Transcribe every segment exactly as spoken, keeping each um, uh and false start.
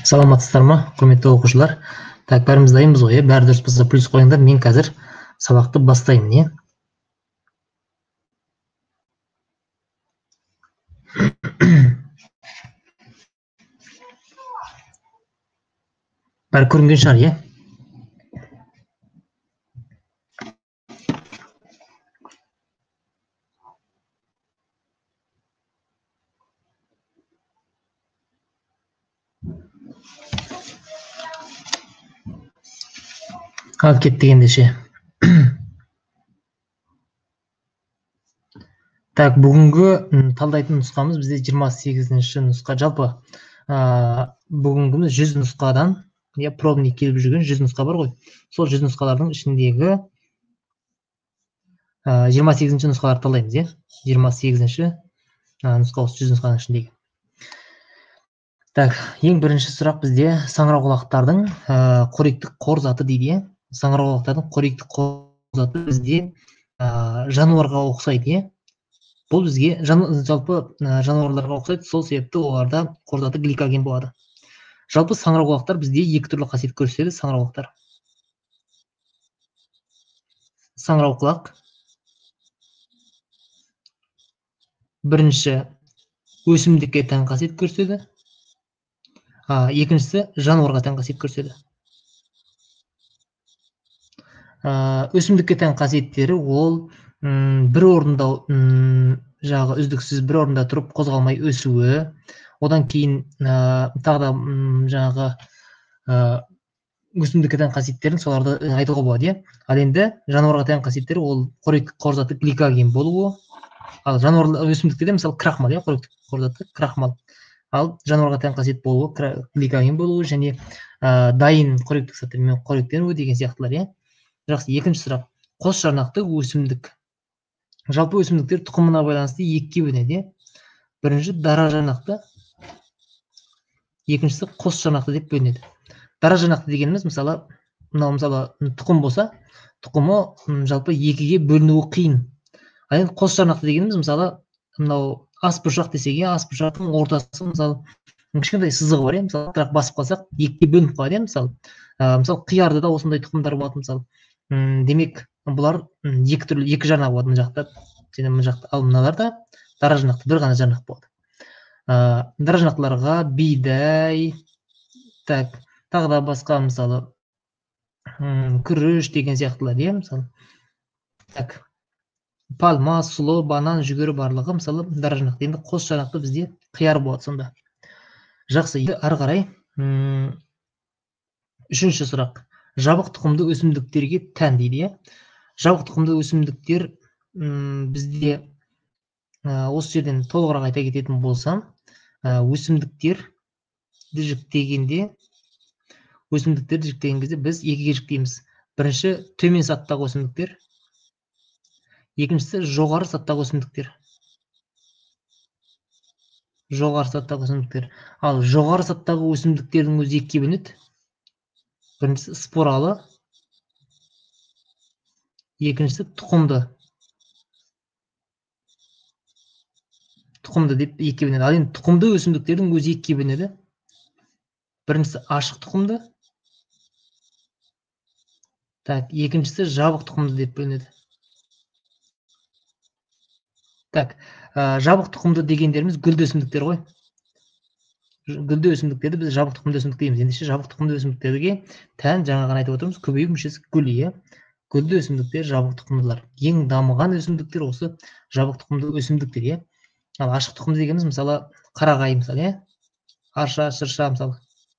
Саламатсыздар ма, құрметті оқушылар? Так, бәріміз дайынбыз ғой, бәрі дұрыс болса плюс қойыңдар, мен қазір сабақты бастаймын, не? Бәрі көрінген шығар, е? Ал кеттік ендеше. Так, бүгінгі талдайтын нұсқамыз бізде жиырма сегізінші нұсқа. Жалпы бүгінгіміз жүз нұсқадан, я пробный келіп жүрген жүз нұсқа бар ғой. Сол жүз нұсқалардың ішіндегі жиырма сегізінші нұсқаларды талдаймыз, е? жиырма сегізінші нұсқа осы жүз нұсқаның ішіндегі. Так, ең бірінші сұрақ бізде саңырауқұлақтардың қоректік қор заты дейді. Саңырауқұлақтардың қоректік қор заты бізде жануарға ұқсайды. Бұл бізге жалпы жануарларға ұқсайды, сол себепті оларда қор заты гликоген болады. Жалпы саңырауқұлақтар бізде екі түрлі қасиет көрсетеді. Саңырауқұлақтар. Саңырауқұлақ бірінші өсімдікке тән қасиет көрсетеді. Екіншісі жануарға тән қасиет көрсетеді. Өсімдікке тән қасиеттері ол бір орында жағы үздіксіз бір орында тұрып қозғалмай өсуі, одан кейін тағы да жағы өсімдікке тән қасиеттерін соларды айтуға болады. Ал енді жануарға тән қасиеттері ол қоректік қор заты гликоген болуы. Ал жануарлар өсімдікте де мысалы крахмал, қоректік қор заты крахмал. Ал жануарға тән қасиет болуы гликоген болуы және дайын қоректік заттармен қоректенуі деген сияқтылар. Жақсы, екінші сұрақ. Қос жарнақты өсімдік. Жалпы өсімдіктер тұқымына байланысты екіге бөлінеді. Бірінші дара жарнақты, екіншісі қос жарнақты деп бөлінеді. Дара жарнақты дегеніміз мысалы, мынау мысалы тұқым болса, тұқымы жалпы екіге бөлінуі қиын. Ал енді қос жарнақты дегеніміз мысалы, мынау ас бұршақ десек, ас бұршақтың ортасы мысалы кішкентай сызығы бар, мысалы бірақ басып қалсақ екіге бөлініп қалады. Мысалы, мысалы қиярда да осындай тұқымдар болады мысалы. Демек, бұлар екі түрлі, екі жарнақ болады мына жақта, және мына жақта. Ал мыналар да дара жарнақты, бір ғана жарнақ болады. Дара жарнақтыларға бидай, так, тағы да басқа мысалы күріш деген сияқтылар, мысалы. Так, пальма, сұлы, банан, жүгері барлығы мысалы дара жарнақты. Енді қос жарнақты бізде қияр болады сонда. Жақсы, ары қарай. Үшінші сұрақ. Жабық тұқымды өсімдіктерге тән дейді. Жабық тұқымды өсімдіктер бізде осы жерден толығырақ айта кететін болсам, өсімдіктер жіктегенде, өсімдіктерді жіктеген кезде біз екіге жіктейміз. Бірінші төмен саттағы өсімдіктер, екіншісі жоғары саттағы өсімдіктер. Жоғары саттағы өсімдіктер. Ал жоғары саттағы өсімдіктердің өзі екіге бөлінеді. Біріншісі споралы, екіншісі тұқымды. Тұқымды деп екіге бөлінеді. Ал енді тұқымды өсімдіктердің өзі екіге бөлінеді. Біріншісі ашық тұқымды. Так, екіншісі жабық тұқымды деп бөлінеді. Так, жабық тұқымды дегендеріміз гүлді өсімдіктер ғой. Гүлді өсімдіктерді біз жабық тұқымды өсімдік дейміз. Ендеше жабық тұқымды өсімдіктерге тән жаңа ғана айтып отырмыз, көбею мүшесі гүл. Гүлді өсімдіктер жабық тұқымдылар. Ең дамыған өсімдіктер осы жабық тұқымды өсімдіктер. Ал ашық тұқымды дегеніміз мысалы қарағай мысалы, арша, шырша мысалы.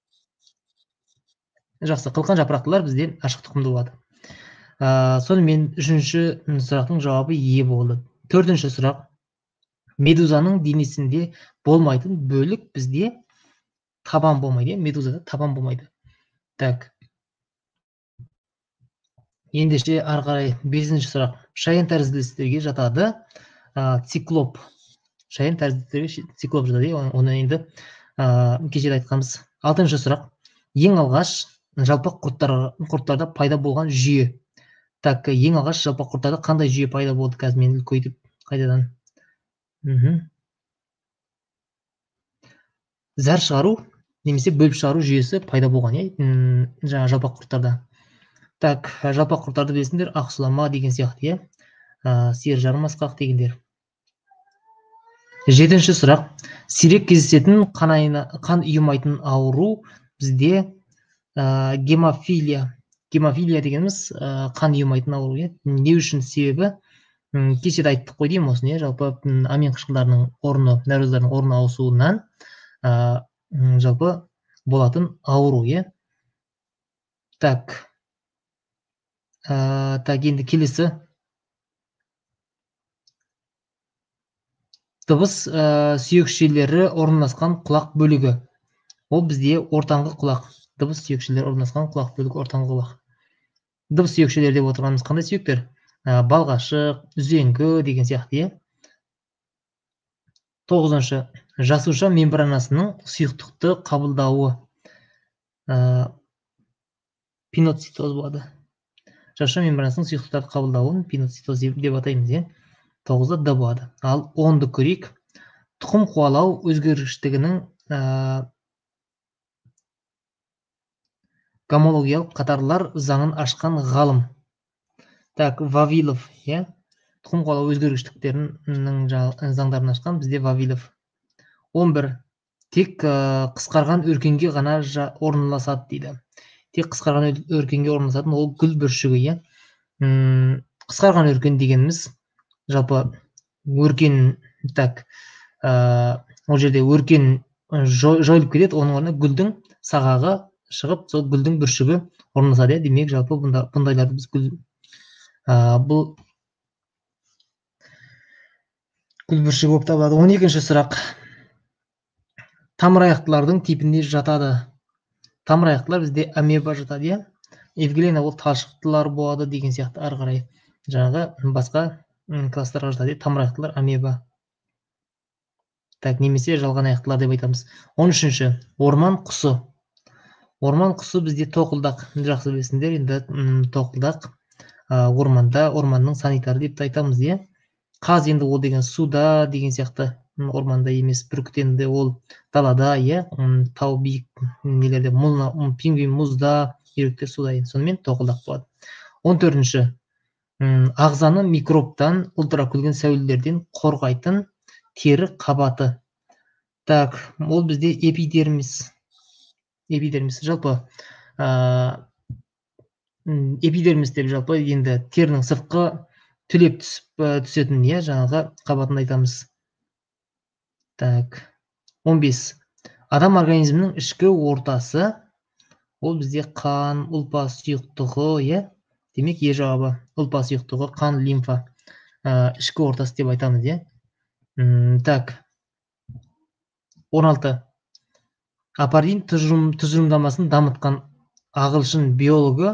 Жақсы, қылқан жапырақтылар бізде ашық тұқымды болады. Сонымен үшінші сұрақтың жауабы е болды. Төртінші сұрақ. Медузаның денесінде болмайтын бөлік бізде табан болмайды. Медузада табан болмайды. Так. Ендеше ары қарай бесінші сұрақ. Шаян тәрізділерге жатады циклоп. Шаян тәрізділерге циклоп жатады. Оны енді кеше айтқанбыз. Алтыншы сұрақ. Ең алғаш жалпақ құрттарда пайда болған жүйе. Так, ең алғаш жалпақ құрттарда қандай жүйе пайда болды? Қазір мен көйтіп қайтадан. Зәр шығару немесе бөліп шығару жүйесі пайда болған, иә, жаңа жалпақ құрттарда. Так, жалпақ құрттарды білесіңдер, ақсұлама деген сияқты, иә, сиыр жармасқақ дегендер. Жетінші сұрақ. Сирек кездесетін қан ұйымайтын ауру бізде гемофилия. Гемофилия дегеніміз қан ұйымайтын ауру. Не үшін? Себебі кеше де айттық қой деймін осыны, жалпы амин қышқылдарының орны, нәруыздарының орны ауысуынан жалпы болатын ауру, иә. Так. Так, енді келесі. Дыбыс сүйекшелері орналасқан құлақ бөлігі. Ол бізде ортаңғы құлақ. Дыбыс сүйекшелері орналасқан құлақ бөлігі ортаңғы құлақ. Дыбыс сүйекшелері деп отырғанымыз қандай сүйектер? Балғашық, үзеңгі деген сияқты. Тоғызыншы. Жасуша мембранасының сұйықтықты қабылдауы. Пиноцитоз болады. Жасуша мембранасының сұйықтықты қабылдауын пиноцитоз деп атаймыз. Тоғызда Д болады. Ал онды көрейік. Тұқым қуалау өзгергіштігінің гомологиялық қатарлар заңын ашқан ғалым. Так, Вавилов, иә. Тұқым қуалау өзгергіштіктерінің заңдарын ашқан бізде Вавилов. он бір. Тек қысқарған өркенге ғана орналасады дейді. Тек қысқарған өркенге орналасатын ол гүл бүршігі, иә. Қысқарған өркен дегеніміз жалпы өркен, так, ол жерде өркен жойылып кетеді, оның орнына гүлдің сағағы шығып, сол гүлдің бүршігі орналасады. Демек, жалпы бұндайларды біз гүл бұл гүл бүршігі болып табылады. он екінші сұрақ. Тамыраяқтылардың типіне жатады. Тамыраяқтылар бізде амеба жатады. Евглена ол талшықтылар болады деген сияқты ары қарай жаңағы басқа класстарға жатады. Тамыраяқтылар амеба. Так, немесе жалған аяқтылар деп айтамыз. он үшінші. Орман құсы. Орман құсы бізде тоқылдақ. Жақсы білесіңдер, енді тоқылдақ орманда, орманның санитары деп айтамыз, иә. Қаз енді ол деген суда деген сияқты, орманда емес, бүркітенді ол далада, иә, тау биік нелерде, пингвин мұзда, үйректер суда, сонымен тоқылдақ болады. он төртінші. Ағзаны микробтан, ультракүлгін сәулелерден қорғайтын тері қабаты. Так, ол бізде эпидермис. Эпидермис жалпы эпидермис деп жалпы енді терінің сыртқы түлеп түсетін, иә, жаңағы қабатын айтамыз. Так, он бес. Адам организмінің ішкі ортасы, ол бізде қан, ұлпа сұйықтығы, иә. Демек, е жауабы. Ұлпа сұйықтығы, қан, лимфа, ішкі ортасы деп айтамыз, иә. Так, он алты. Апардин тұжырымдамасын дамытқан ағылшын биологы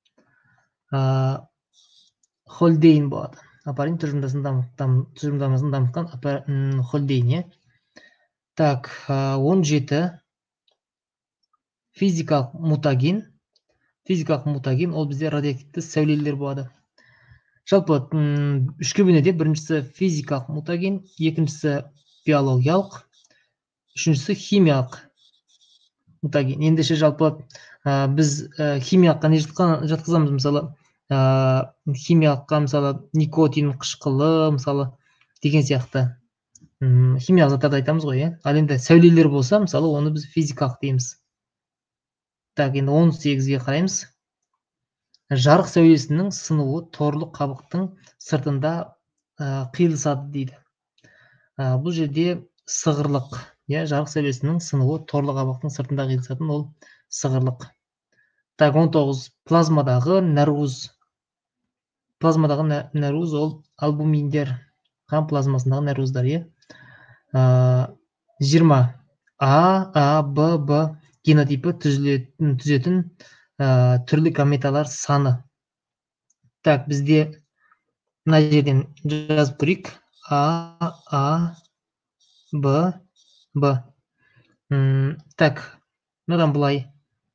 Холдейн болады. Апардин тұжырымдамасын дамытқан Холдейн, иә. Так, он жеті. Физикалық мутаген. Физикалық мутаген ол бізде радиоактивті сәулелер болады. Жалпы үшке бөлінеді. Біріншісі физикалық мутаген, екіншісі биологиялық, үшіншісі химиялық мутаген. Ендеше жалпы біз химиялыққа не жатқызамыз? Мысалы, химиялыққа мысалы никотин қышқылы, мысалы деген сияқты химиялық заттарды айтамыз ғой, иә. Ал енді сәулелер болса, мысалы оны біз физикалық дейміз. Так, енді он сегізге қараймыз. Жарық сәулесінің сынуы торлы қабықтың сыртында қиылысады дейді. Бұл жерде сығырлық, иә, жарық сәулесінің сынуы торлы қабықтың сыртында қиылысатын ол сығырлық. Так, он тоғыз. Плазмадағы нәруыз. Плазмадағы нәруыз ол альбуминдер. Қан плазмасындағы нәруыздар, иә. жиырма. А, А, Б, Б генотипі түзетін түрлі гаметалар саны. Так, бізде мына жерден жазып көрейік. А, А, Б, Б. Так, мынадан бұлай.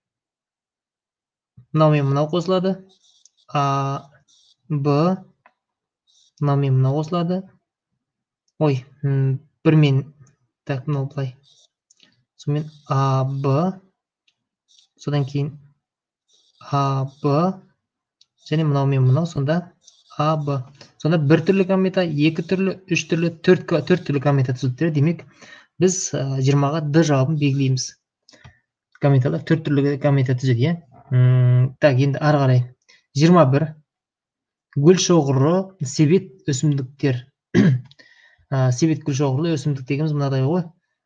Мынаумен мынау қосылады. А, Б, мынаумен мынау қосылады. Ой, бірмен, так, мынау бұлай. сонымен а б, содан кейін а б және мынау мен мынау, сонда а б. Сонда бір түрлі гамета, екі түрлі, үш түрлі, төрт төрт түрлі гамета түзіліп. Демек біз жиырмаға д жауабын белгілейміз. Gametалар төрт түрлі гамета түзеді, иә. Так, енді ары қарай. жиырма бір. Гүлшоғыры себет өсімдіктер. Себет гүлшоғырлы өсімдік дегеніміз мынадай ғой.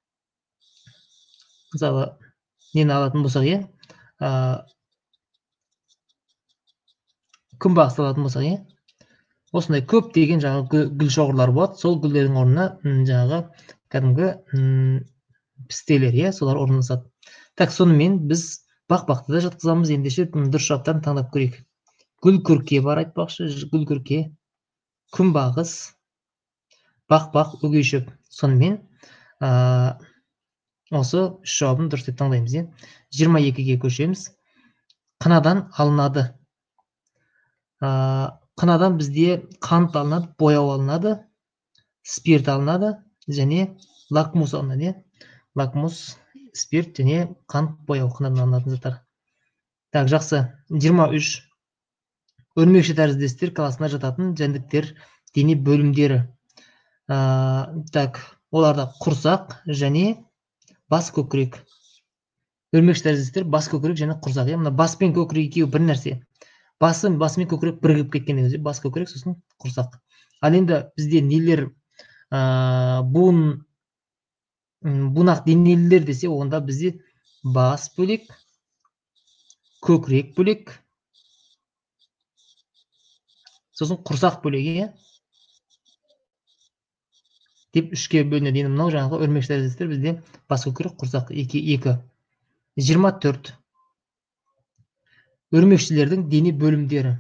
Мысалы, нені алатын болсақ, иә. Күнбағыс алатын болсақ, иә. Осындай көп деген жаңағы гүлшоғырлар болады. Сол гүлдердің орнына жаңағы кәдімгі пістелер, иә, солар орналасады. Так, сонымен біз бақ-бақты да жатқызамыз. Ендеше дұрыс жауаптарын таңдап көрейік. Гүл күрке бар айтпақшы, гүл күрке, күнбағыс, бақ-бақ, өгей шөп. Сонымен осы үш жауабын дұрыс деп таңдаймыз, иә. жиырма екіге көшеміз. Қынадан алынады. Қынадан бізде қант алынады, бояу алынады, спирт алынады және лакмус алынады. Лакмус, спирт және қант, бояу қынадан алынатын заттар. Так, жақсы. жиырма үш. Өрмекші тәріздестер класына жататын жәндіктер дене бөлімдері. Так, оларда құрсақ және бас көкірек. Өрмекші тәріздестер бас көкірек және құрсақ. Мына бас пен көкірек екеуі бір нәрсе. Басы мен көкірек бірігіп кеткен кезде бас көкірек, сосын құрсақ. Ал енді бізде нелер бунақ денелілер десе, онда бізде бас бөлек, көкірек бөлек, сосын құрсақ бөлек, деп үшке бөлінеді. Енді мынау жаңағы өрмекші тәріздестер бізде бас көкірек, құрсақ екі. жиырма төрт. Өрмекшілердің дене бөлімдері.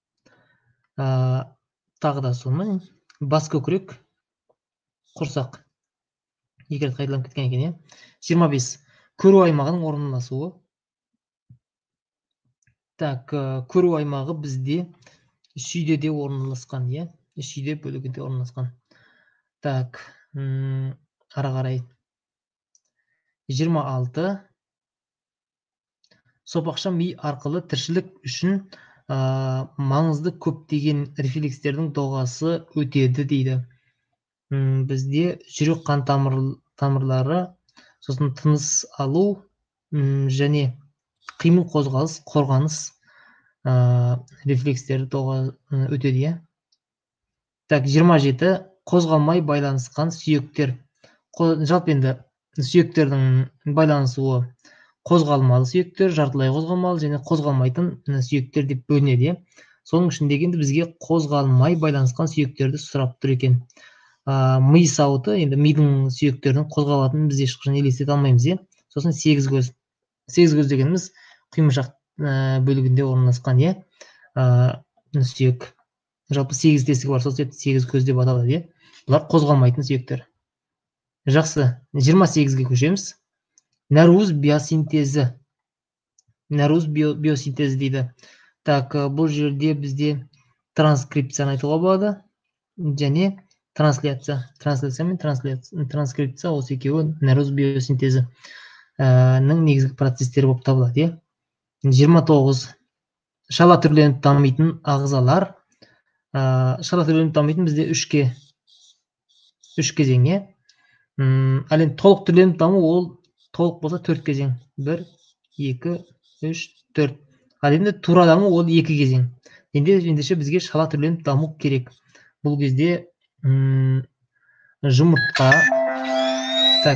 Тағы да соны бас көкірек, құрсақ. Екі рет қайталанып кеткен екен. жиырма бес. Көру аймағының орналасуы. Так, көру аймағы бізде шүйдеде орналасқан, иә. Шүйде бөлігінде орналасқан. Так, ары қарай. жиырма алты. Сопақша ми арқылы тіршілік үшін маңызды көптеген рефлекстердің доғасы өтеді дейді. Бізде жүрек қан тамырлары, сосын тыныс алу және қимыл қозғалыс, қорғаныс рефлекстері доға өтеді. Так, жиырма жеті. Қозғалмай байланысқан сүйектер. Жалпы енді сүйектердің байланысуы қозғалмалы сүйектер, жартылай қозғалмалы және қозғалмайтын сүйектер деп бөлінеді. Соның ішіндегі енді бізге қозғалмай байланысқан сүйектерді сұрап тұр екен. Ми сауыты, енді мидың сүйектердің қозғалатынын біз ешқашан елестете алмаймыз. Сосын сегіз көз. Сегіз көз дегеніміз құймышақ бөлігінде орналасқан сүйек. Жалпы сегіз тесігі бар, сол себепті сегіз көз деп аталады. Бұлар қозғалмайтын сүйектер. Жақсы. жиырма сегізге көшеміз. Нәруыз биосинтезі. Нәруыз биосинтезі дейді. Так, бұл жерде бізде транскрипцияны айтуға болады. Және трансляция. Трансляция мен транскрипция осы екеуі нәруыз биосинтезі негізгі процестері болып табылады. жиырма тоғыз. Шала түрленіп дамитын ағзалар. Шала түрленіп дамитын бізде үшке. Үш кезең. Ал енді толық түрленіп даму, ол толық болса төрт кезең. бір, екі, үш, төрт. Ал енді тура даму ол екі кезең. Ендеше бізге шала түрленіп даму керек. Бұл кезде жұмыртқа, так,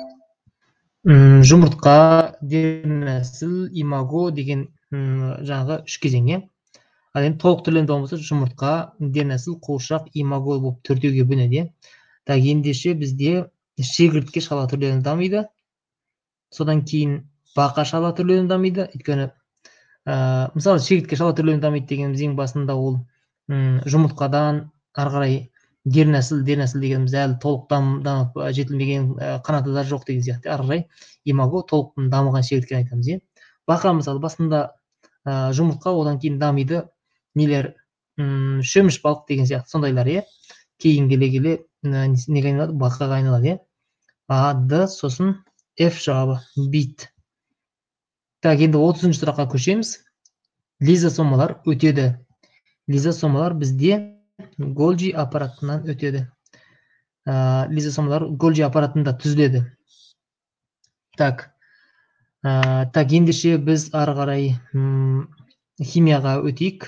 жұмыртқа, дернәсіл, имаго деген жаңағы үш кезең. Ал енді толық түрленіп даму болса жұмыртқа, дернәсіл, қуыршақ, имаго болып төртеуге бөлінеді. Так, ендеше бізде шегіртке шала түрленіп дамиды. Содан кейін бақа шала түрленіп дамиды. Өйткені мысалы шегіртке шала түрленіп дамиды дегеніміз ең басында ол жұмыртқадан ары қарай дернәсіл, дернәсіл дегеніміз әлі толық дамып жетілмеген, қанаты жоқ деген сияқты. Ары қарай имаго толық дамыған шегірткені айтамыз. Бақа мысалы басында жұмыртқа, одан кейін дамиды нелер, шөміш балық деген сияқты сондайлар. Кейін келе келе неге айналады? Бақаға айналады. А, Д, сосын F жауабы бит. Так, енді отызыншы сұраққа көшеміз. Лизосомалар өтеді. Лизосомалар бізде Golgi аппаратынан өтеді. Лизосомалар Golgi аппаратында түзіледі. Так, так ендеше біз ары қарай химияға өтейік.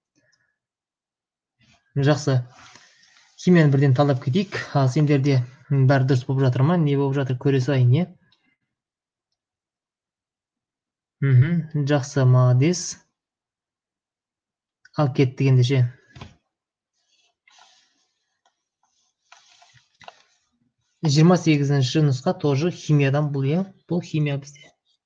Жақсы. Химияны бірден талдап кетейік. Ал сендерде бәрі дұрыс болып жатыр ма? Не болып жатыр көре салайын, не? Мхм, жақсы, молодец. Ал кеттік ендеше. жиырма сегізінші нұсқа тоже химиядан бұл, е? Бұл химия бізде.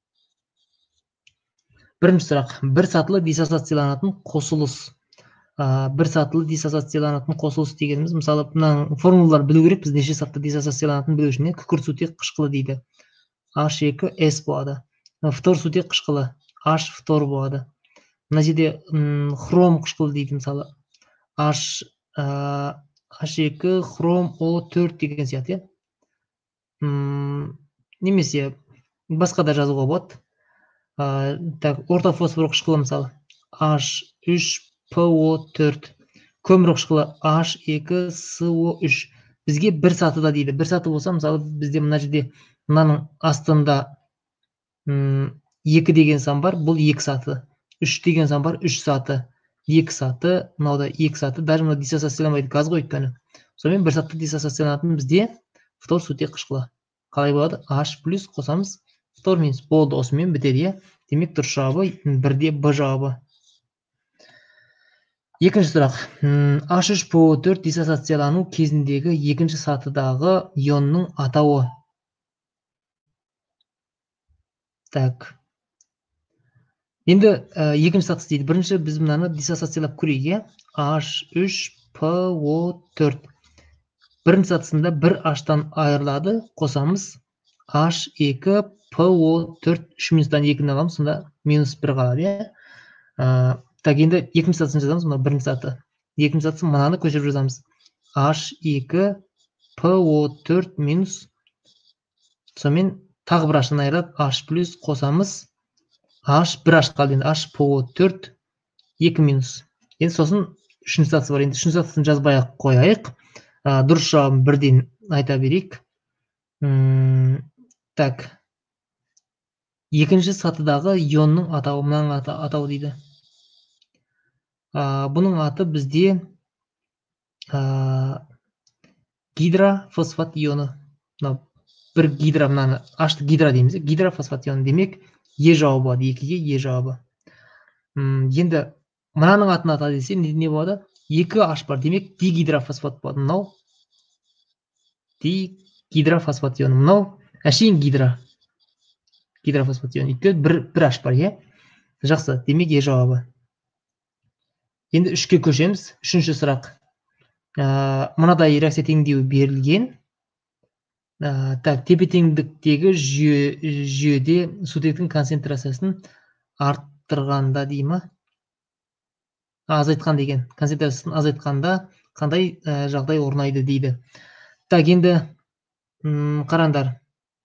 Бірінші сұрақ. Бір сатылы диссоциацияланатын қосылыс. Бір сатылы диссоциацияланатын қосылыс дегеніміз, мысалы, мына формулалар білу керек, біз неше сатылы диссоциацияланатын білу үшін, күкірт сутек қышқылы дейді. H екі S болады. Фтор сутек қышқылы H фтор болады. Мына жерде хром қышқылы дейді, мысалы, H екі хром О төрт деген сияқты. Немесе басқа да жазуға болады. Так, орта фосфор қышқылы, мысалы, H үш П О төрт. Көмір қышқылы H екі С О үш. Бізге бір сатыда дейді. Бір саты болса, мысалы, бізде мына жерде мынаның астында екі деген сан бар, бұл екі саты. үш деген сан бар, үш саты. екі саты, мынауда екі саты. Даже мына диссоциацияланбайды, газ ғой өйткені. Сонымен бір сатты диссоциацияланатын бізде фтор сутек қышқылы. Қалай болады? H плюс қосамыз, фтор минус болды, осымен бітеді. Демек дұрыс жауабы бірде Б жауабы. Екінші сұрақ. H үш П О төрт диссоциациялану кезіндегі екінші сатыдағы ионның атауы. Так. Енді екінші сатысы дейді. Бірінші біз мынаны диссоциациялап көрейік. H үш П О төрт. Бірінші сатысында бір H-тан айырылады, қосамыз. H екі П О төрт, үш минустан екіні аламыз, сонда минус бір қалады. Так, енді екінші сатысын жазамыз, мына бірінші саты. Екінші сатысын мынаны көшіріп жазамыз. H екі П О төрт минус, сонымен тағы бір H-тан айырылады, H плюс қосамыз. H бір H қалды, енді H П О төрт, екі минус. Енді сосын үшінші сатысы бар. Енді үшінші сатысын жазбай ақ қояйық. Дұрыс жауабын бірден айта берейік. Так. Екінші сатыдағы ионның атауы, мынаның атауы дейді. Бұның аты бізде гидрофосфат ионы. Бір гидро, мынаны H гидро дейміз. Гидрофосфат ионы демек Е жауабы болады. екіге Е жауабы. Енді мынаның атын ата десе не болады? екі H бар. Демек дигидрофосфат болады. Мынау дигидрофосфат ионы. Мынау әшейін гидро. Гидрофосфат ионы. Өйткені бір H бар, е? Жақсы. Демек Е жауабы. Енді үшке көшеміз. Үшінші сұрақ. Мынадай реакция теңдеуі берілген. Так, тепе-теңдіктегі жүйеде сутектің концентрациясын арттырғанда дейма? Азайтқан деген. Концентрациясын азайтқанда қандай жағдай орнайды дейді. Так, енді қараңдар.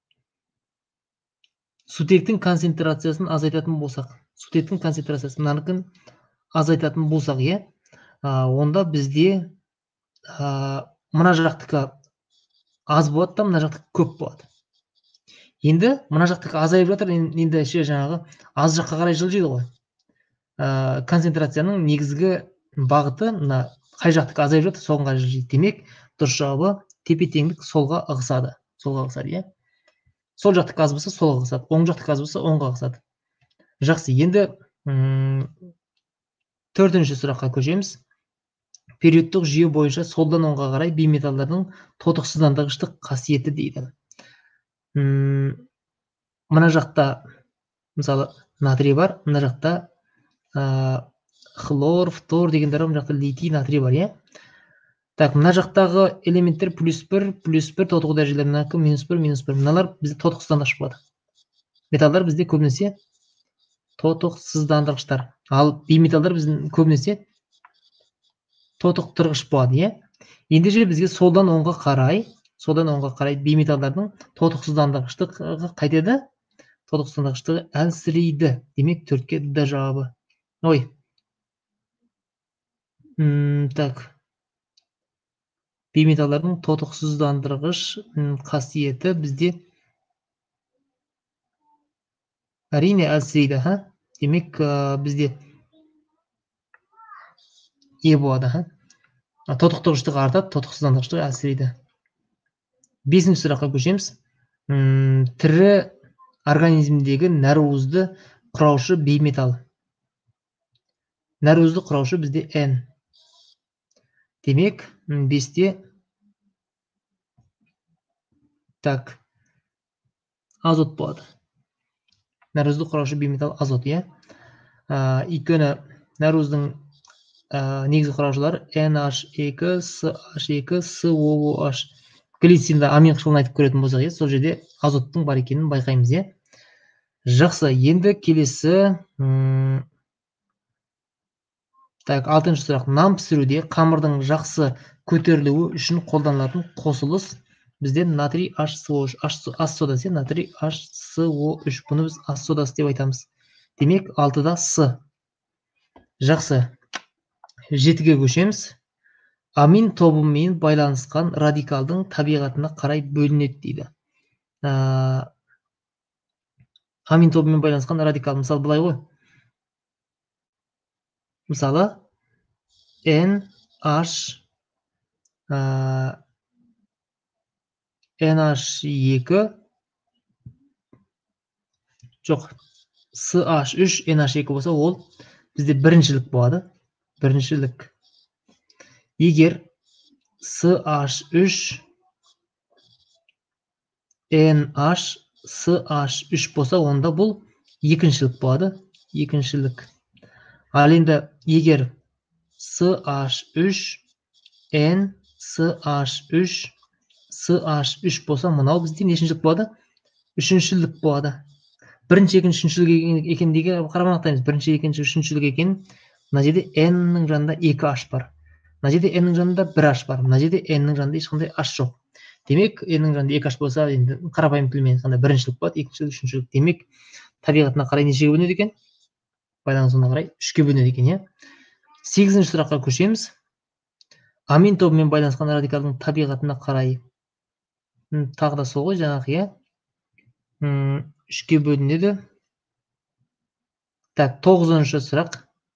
Сутектің концентрациясын азайтатын болсақ, сутектің концентрациясын мынаныкін азайтатын болсақ, е, онда бізде мына жақтікі аз болады да, мына жақтікі көп болады. Енді мына жақтікі азайып жатыр, енді ше жаңағы аз жаққа қарай жылжиды ғой. Концентрацияның негізгі бағыты мына қай жақтікі азайып жатыр, соған қарай жылжиды. Демек, дұрыс жауабы тепе-теңдік солға ығысады. Солға ығысады, е. Сол жақтікі аз болса, солға ығысады. Оң жақтікі аз болса, оңға ығысады. Жақсы, енді төртінші сұраққа көшеміз. Периодтық жүйе бойынша солдан оңға қарай бейметалдардың тотықсыздандырғыштық қасиеті дейді. Мына жақта, мысалы, натрий бар, мына жақта хлор, фтор дегендер, мына жақта литий, натрий бар, е? Так, мына жақтағы элементтер плюс бір, плюс бір, тотығу дәрежелерінің минус бір, минус бір. Мыналар бізде тотықсыздандырғыш болады. Металдар бізде көбінесе тотықсыздандырғыштар. Ал бейметалдар біздің көбінесе тотықтырғыш болады, е? Ендеше бізге солдан оңға қарай содан онға қарай бейметалдардың тотықсыздандырғыштығы қайтеді? Тотықсыздандырғыштығы әлсірейді. Демек төртке Д жауабы. Ой. М, так. Бейметалдардың тотықсыздандырғыш қасиеті бізде әрине әлсірейді, ха? Демек бізде Е болады, ха? Тотықтырғыштығы артады, тотықсыздандырғыштығы әлсірейді. Бесінші сұраққа көшеміз. Тірі организмдегі нәруызды құраушы бейметал. Нәруызды құраушы бізде N. Демек, бесте так, азот болады. Нәруызды құраушы бейметал азот, е? Өйткені нәруыздың негізгі құраушылар Н H екі, С H екі, С О H. Глицинді амин қышқылын айтып көретін болсақ, сол жерде азоттың бар екенін байқаймыз, е? Жақсы, енді келесі так, алтыншы сұрақ. Нан пісіруде қамырдың жақсы көтерілуі үшін қолданылатын қосылыс бізде натрий H C O үш, ас содасы, натрий H C O үш. Бұны біз ас содасы деп айтамыз. Демек, алтыда С. Жақсы. Жетіге көшеміз. Амин тобымен байланысқан радикалдың табиғатына қарай бөлінеді дейді. Амин тобымен байланысқан радикал, мысалы былай ғой. Мысалы, N H N H екі жоқ, С H үш, N H екі болса, ол бізде біріншілік болады. Біріншілік. Егер С H үш N H С H үш болса, онда бұл екіншілік болады. Екіншілік. Ал енді егер С H үш N С H үш С H үш болса, мұнау бізде нешіншілік болады? Үшіншілік болады. Бірінші, екінші, үшіншілік екендегі қарамақтаймыз. Бірінші, екінші, үшіншілік екен. Мына жерде N-нің жанында екі H бар. Мына жерде N-нің жанында бір H бар. Мына жерде N-нің жанында ешқандай H жоқ. Демек, N-нің жанында екі H болса, енді қарапайым тілмен айтқанда біріншілік болады, екіншілік, үшіншілік. Демек, табиғатына қарай нешеге бөлінеді екен? Байланысына қарай үшке бөлінеді екен, е? Сегізінші сұраққа көшеміз. Амин тобымен байланысқан радикалдың табиғатына қарай тағы да сол ғой, жаңағы, е? Үшке бөлінеді. Так, тоғызыншы сұрақ.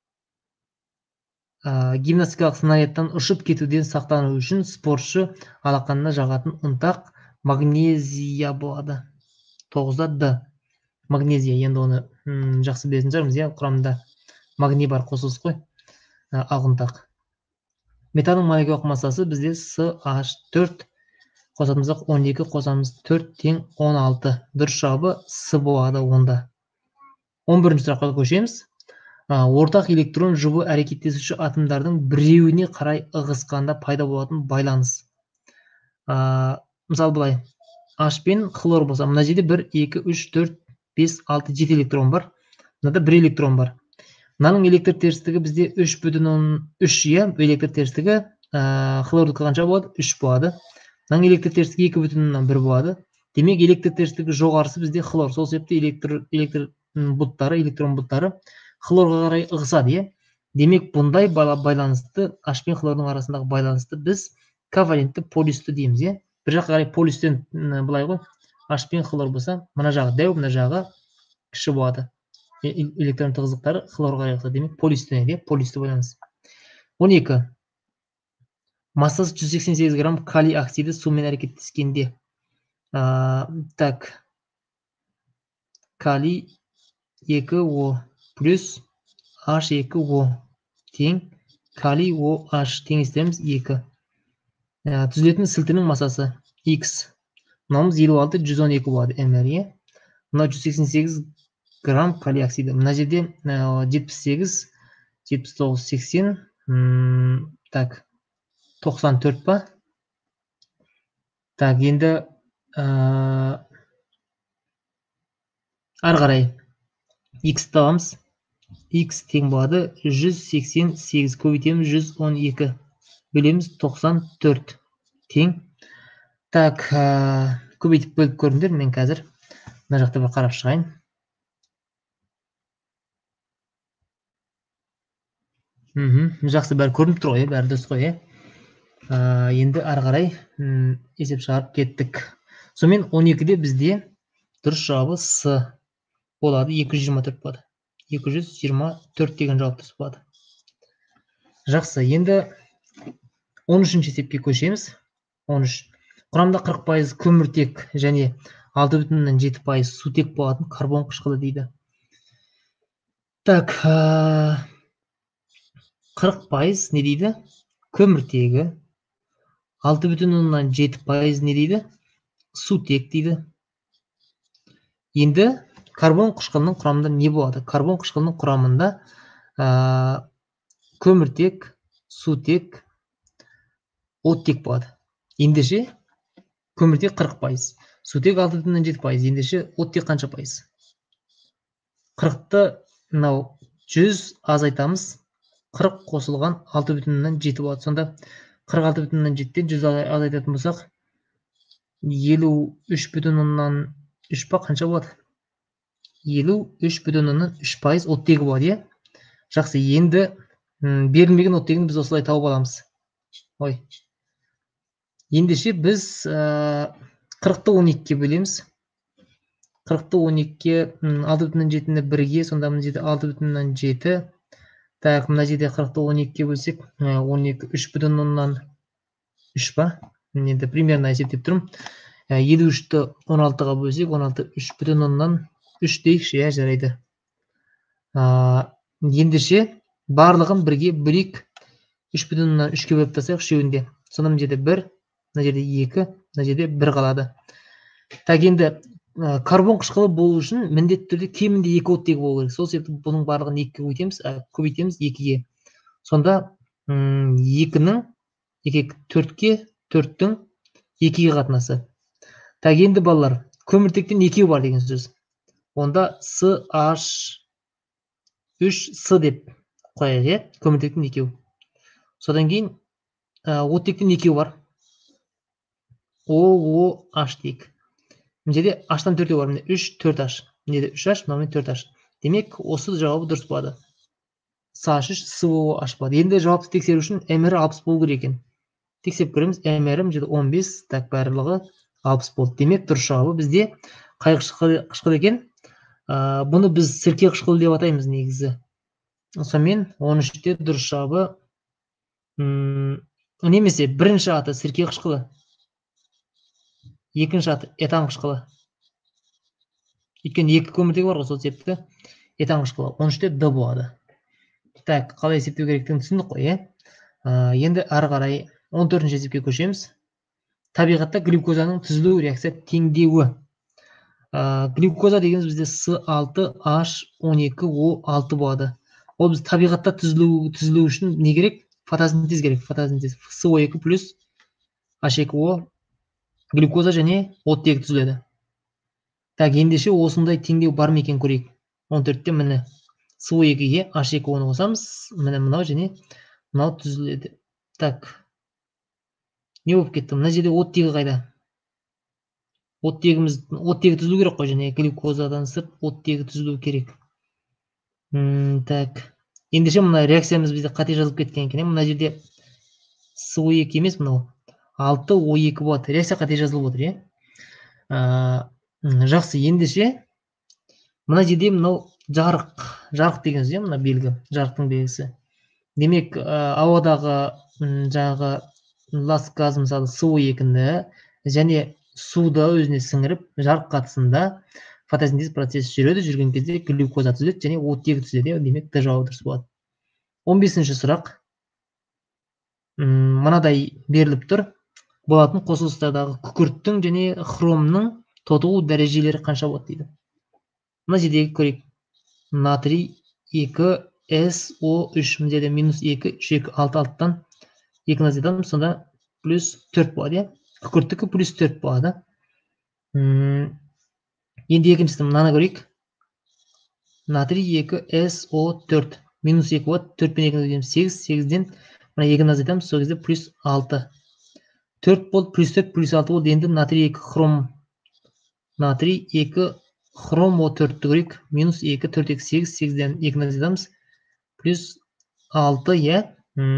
Гимнастикалық снарядтан ұшып кетуден сақтану үшін спортшы алақанына жағатын ұнтақ магнезия болады. тоғызда Д. Магнезия. Енді оны жақсы білетін шығармыз, е? Құрамында магний бар қосылыс қой. Ақ ұнтақ. Металдың молекулалық массасы бізде С H төрт. Қосамызақ он екі, қосамыз төрт тең он алты. Дұрыс жауабы С болады онда. он бірінші сұраққа көшеміз. Ортақ электрон жұбы әрекеттесуші атомдардың біреуіне қарай ығысқанда пайда болатын байланыс. Мысалы былай, H пен хлор болса, мына жерде бір, екі, үш, төрт, бес, алты, жеті электрон бар. Мынада бір электрон бар. Мынаның электр терістігі бізде үш бүтін үш, е? Электр терістігі хлордікі қанша болады? үш болады. Мынаның электр терістігі екі бүтін бір болады. Демек, электр терістігі жоғарысы бізде хлор. Сол себепті электр бұлттары, электрон бұлттары хлорға қарай ығысады, е? Демек, бұндай байланысты, H пен хлордың арасындағы байланысты біз ковалентті полюсті дейміз, е? Бір жаққа қарай полюстен былай ғой, H пен хлор болса, мына жағы дәу, мына жағы кіші болады. Электрон тығыздықтары хлорға қарай ығысады. Демек, полюстен, е? Полюсті байланыс. он екі. Массасы жүз сексен сегіз грамм калий оксиді сумен әрекеттескенде. Так. Калий екі О плюс H екі O тең калий OH теңестіреміз екі. Түзілетін сілтінің массасы X. Мынауымыз елу алты, жүз он екі болады. Мр. Мынау жүз сексен сегіз грамм калий оксиді. Мына жерде жетпіс сегіз, жетпіс тоғыз, сексен. Так. тоқсан төрт па? Так, енді ары қарай X табамыз. X тең болады жүз сексен сегіз, көбейтеміз жүз он екі. Бөлеміз тоқсан төрт тең. Так, көбейтіп бөліп көріңдер, мен қазір мына жақта бір қарап шығайын. Жақсы, бәрі көрініп тұр ғой, бәрі дұрыс қой. Енді ары қарай есеп шығарып кеттік. Сонымен он екіде бізде дұрыс жауабы С болады, екі жүз жиырма төрт болады. екі жүз жиырма төрт деген жауап дұрыс болады. Жақсы, енді он үшінші есепке көшеміз. он үш. Құрамда қырық пайыз көміртек және алты бүтін оннан жеті пайыз сутек болатын карбон қышқылы дейді. Так, қырық пайыз не дейді? Көміртегі. алты бүтін оннан жеті пайыз не дейді? Сутек дейді. Енді карбон қышқылының құрамында не болады? Карбон қышқылының құрамында көміртек, сутек, оттек болады. Ендеше көміртек қырық пайыз, сутек алты бүтін оннан жеті пайыз. Ендеше оттек қанша пайыз? қырықты мынау жүз азайтамыз, қырық қосылған алты бүтін оннан жеті болады. Сонда қырық алты бүтін оннан жетіден жүз азайтатын болсақ, елу үш бүтін оннан үш па қанша болады? елу үш бүтін оннан үш пайыз оттегі болады. Жақсы, енді берілмеген оттегін біз осылай тауып аламыз. Ой. Ендеше біз қырықты он екіге бөлеміз. қырықты он екіге, алты бүтін оннан жетіні бірге, сонда мына жерде алты бүтін оннан жеті. Так, мына жерде қырықты он екіге бөлсек, он екі үш бүтін оннан үш па? Енді примерно есептеп тұрмын. елу үшті он алтыға бөлсек, он алты үш бүтін оннан үш дейікші, иә, жарайды. Ендеше барлығын бірге бөлейік. үш бүтін оннан үшке бөліп тастайық үшеуінде. Сонда мына жерде бір, мына жерде екі, мына жерде бір қалады. Так, енді карбон қышқылы болу үшін міндетті түрде кемінде екі оттегі болу керек. Сол себепті бұның барлығын екіге көбейтеміз, көбейтеміз екіге. Сонда екінің екі төртке, төрттің екіге қатынасы. Так, енді балалар, көміртектен екеу бар деген сөз. Онда С H үш С деп қояйық, көміртектен екеу. Содан кейін оттектен екеу бар. О О H дейік. Мына жерде H-тан төртеу бар, үш төрт H. Мына жерде үш H, мына төрт H. Демек, осы жауабы дұрыс болады. С H үш С О H болады. Енді жауапты тексеру үшін М R алпыс болу керек екен. Тексеріп көреміз. М R мына жерде он бес, так, барлығы алпыс болды. Демек, дұрыс жауабы бізде қай қышқыл екен? Бұны біз сірке қышқылы деп атаймыз негізі. Сонымен он үште дұрыс жауабы немесе бірінші аты сірке қышқылы, екінші аты этан қышқылы. Өйткені екі көміртегі бар ғой, сол себепті этан қышқылы. он үште Д болады. Так, қалай есептеу керектігін түсіндік қой, е? Енді ары қарай он төртінші есепке көшеміз. Табиғатта глюкозаның түзілу реакция теңдеуі. Глюкоза дегеніміз бізде С алты H он екі О алты болады. Ол біз табиғатта түзілу үшін не керек? Фотосинтез керек. Фотосинтез. С О екі плюс H екі O глюкоза және оттегі түзіледі. Так, ендеше осындай теңдеу бар ма екен көрейік. он төртте міне С О екіге H екі О'ны қосамыз, міне мынау және мынау түзіледі. Так, не болып кетті? Мына жерде оттегі қайда? Оттегіміз, оттегі түзілу керек қой, және глюкозадан сырт оттегі түзілу керек. Так, ендеше мына реакциямыз бізде қате жазылып кеткен екен. Мына жерде С О екі емес, мынау алты О екі болады. Реакция қате жазылып отыр, е? Жақсы, ендеше мына жерде мынау жарық, жарық деген сөз, мына белгі, жарықтың белгісі. Демек, ауадағы жаңағы лас газ, мысалы С О екіні және суда өзіне сіңіріп, жарық қатысында фотосинтез процесі жүреді, жүрген кезде глюкоза түзіледі және оттегі түзіледі. Демек, Д жауабы дұрыс болады. он бесінші сұрақ. Мынадай беріліп тұр. Болатын қосылыстардағы күкірттің және хромның тотығу дәрежелері қанша болады дейді. Мына жердегі көрейік. Натрий екі С О үш, мына жерде минус екі, үш екі, алты алтыдан екіні азайтамыз, сонда плюс төрт болады. Күкірттікі плюс төрт болады. Енді екіншісі мынаны көрейік. Натрий екі С О төрт, минус екі болады, төрт пен екіні азайтамыз, сегіз, сегізден мына екіні азайтамыз, сол кезде плюс алты. төрт болды, плюс төрт, плюс алты болды. Енді натрий екі хром. Натрий екі хром о төртті көрейік. Минус екі, төрт, екі, сегіз, сегізден екіні азайтамыз. Плюс алты, е.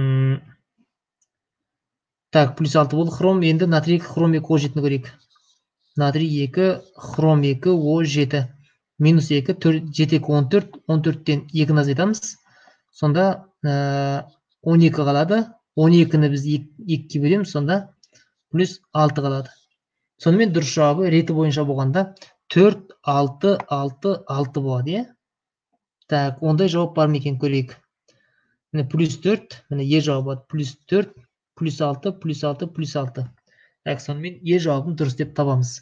Так, плюс алты болды хром. Енді натрий екі хром екі о жетіні көрейік. Натрий екі хром екі о жеті. Минус екі, жеті, екі, он төрт. он төрттен екіні азайтамыз. Сонда он екі қалады. он екіні біз екіге бөлеміз, сонда плюс алты қалады. Сонымен дұрыс жауабы реті бойынша болғанда төрт, алты, алты, алты болады, е? Так, ондай жауап бар ма екен көрейік. Міне плюс төрт, міне е жауабы плюс төрт, плюс алты, плюс алты, плюс алты. Так, сонымен е жауабын дұрыс деп табамыз.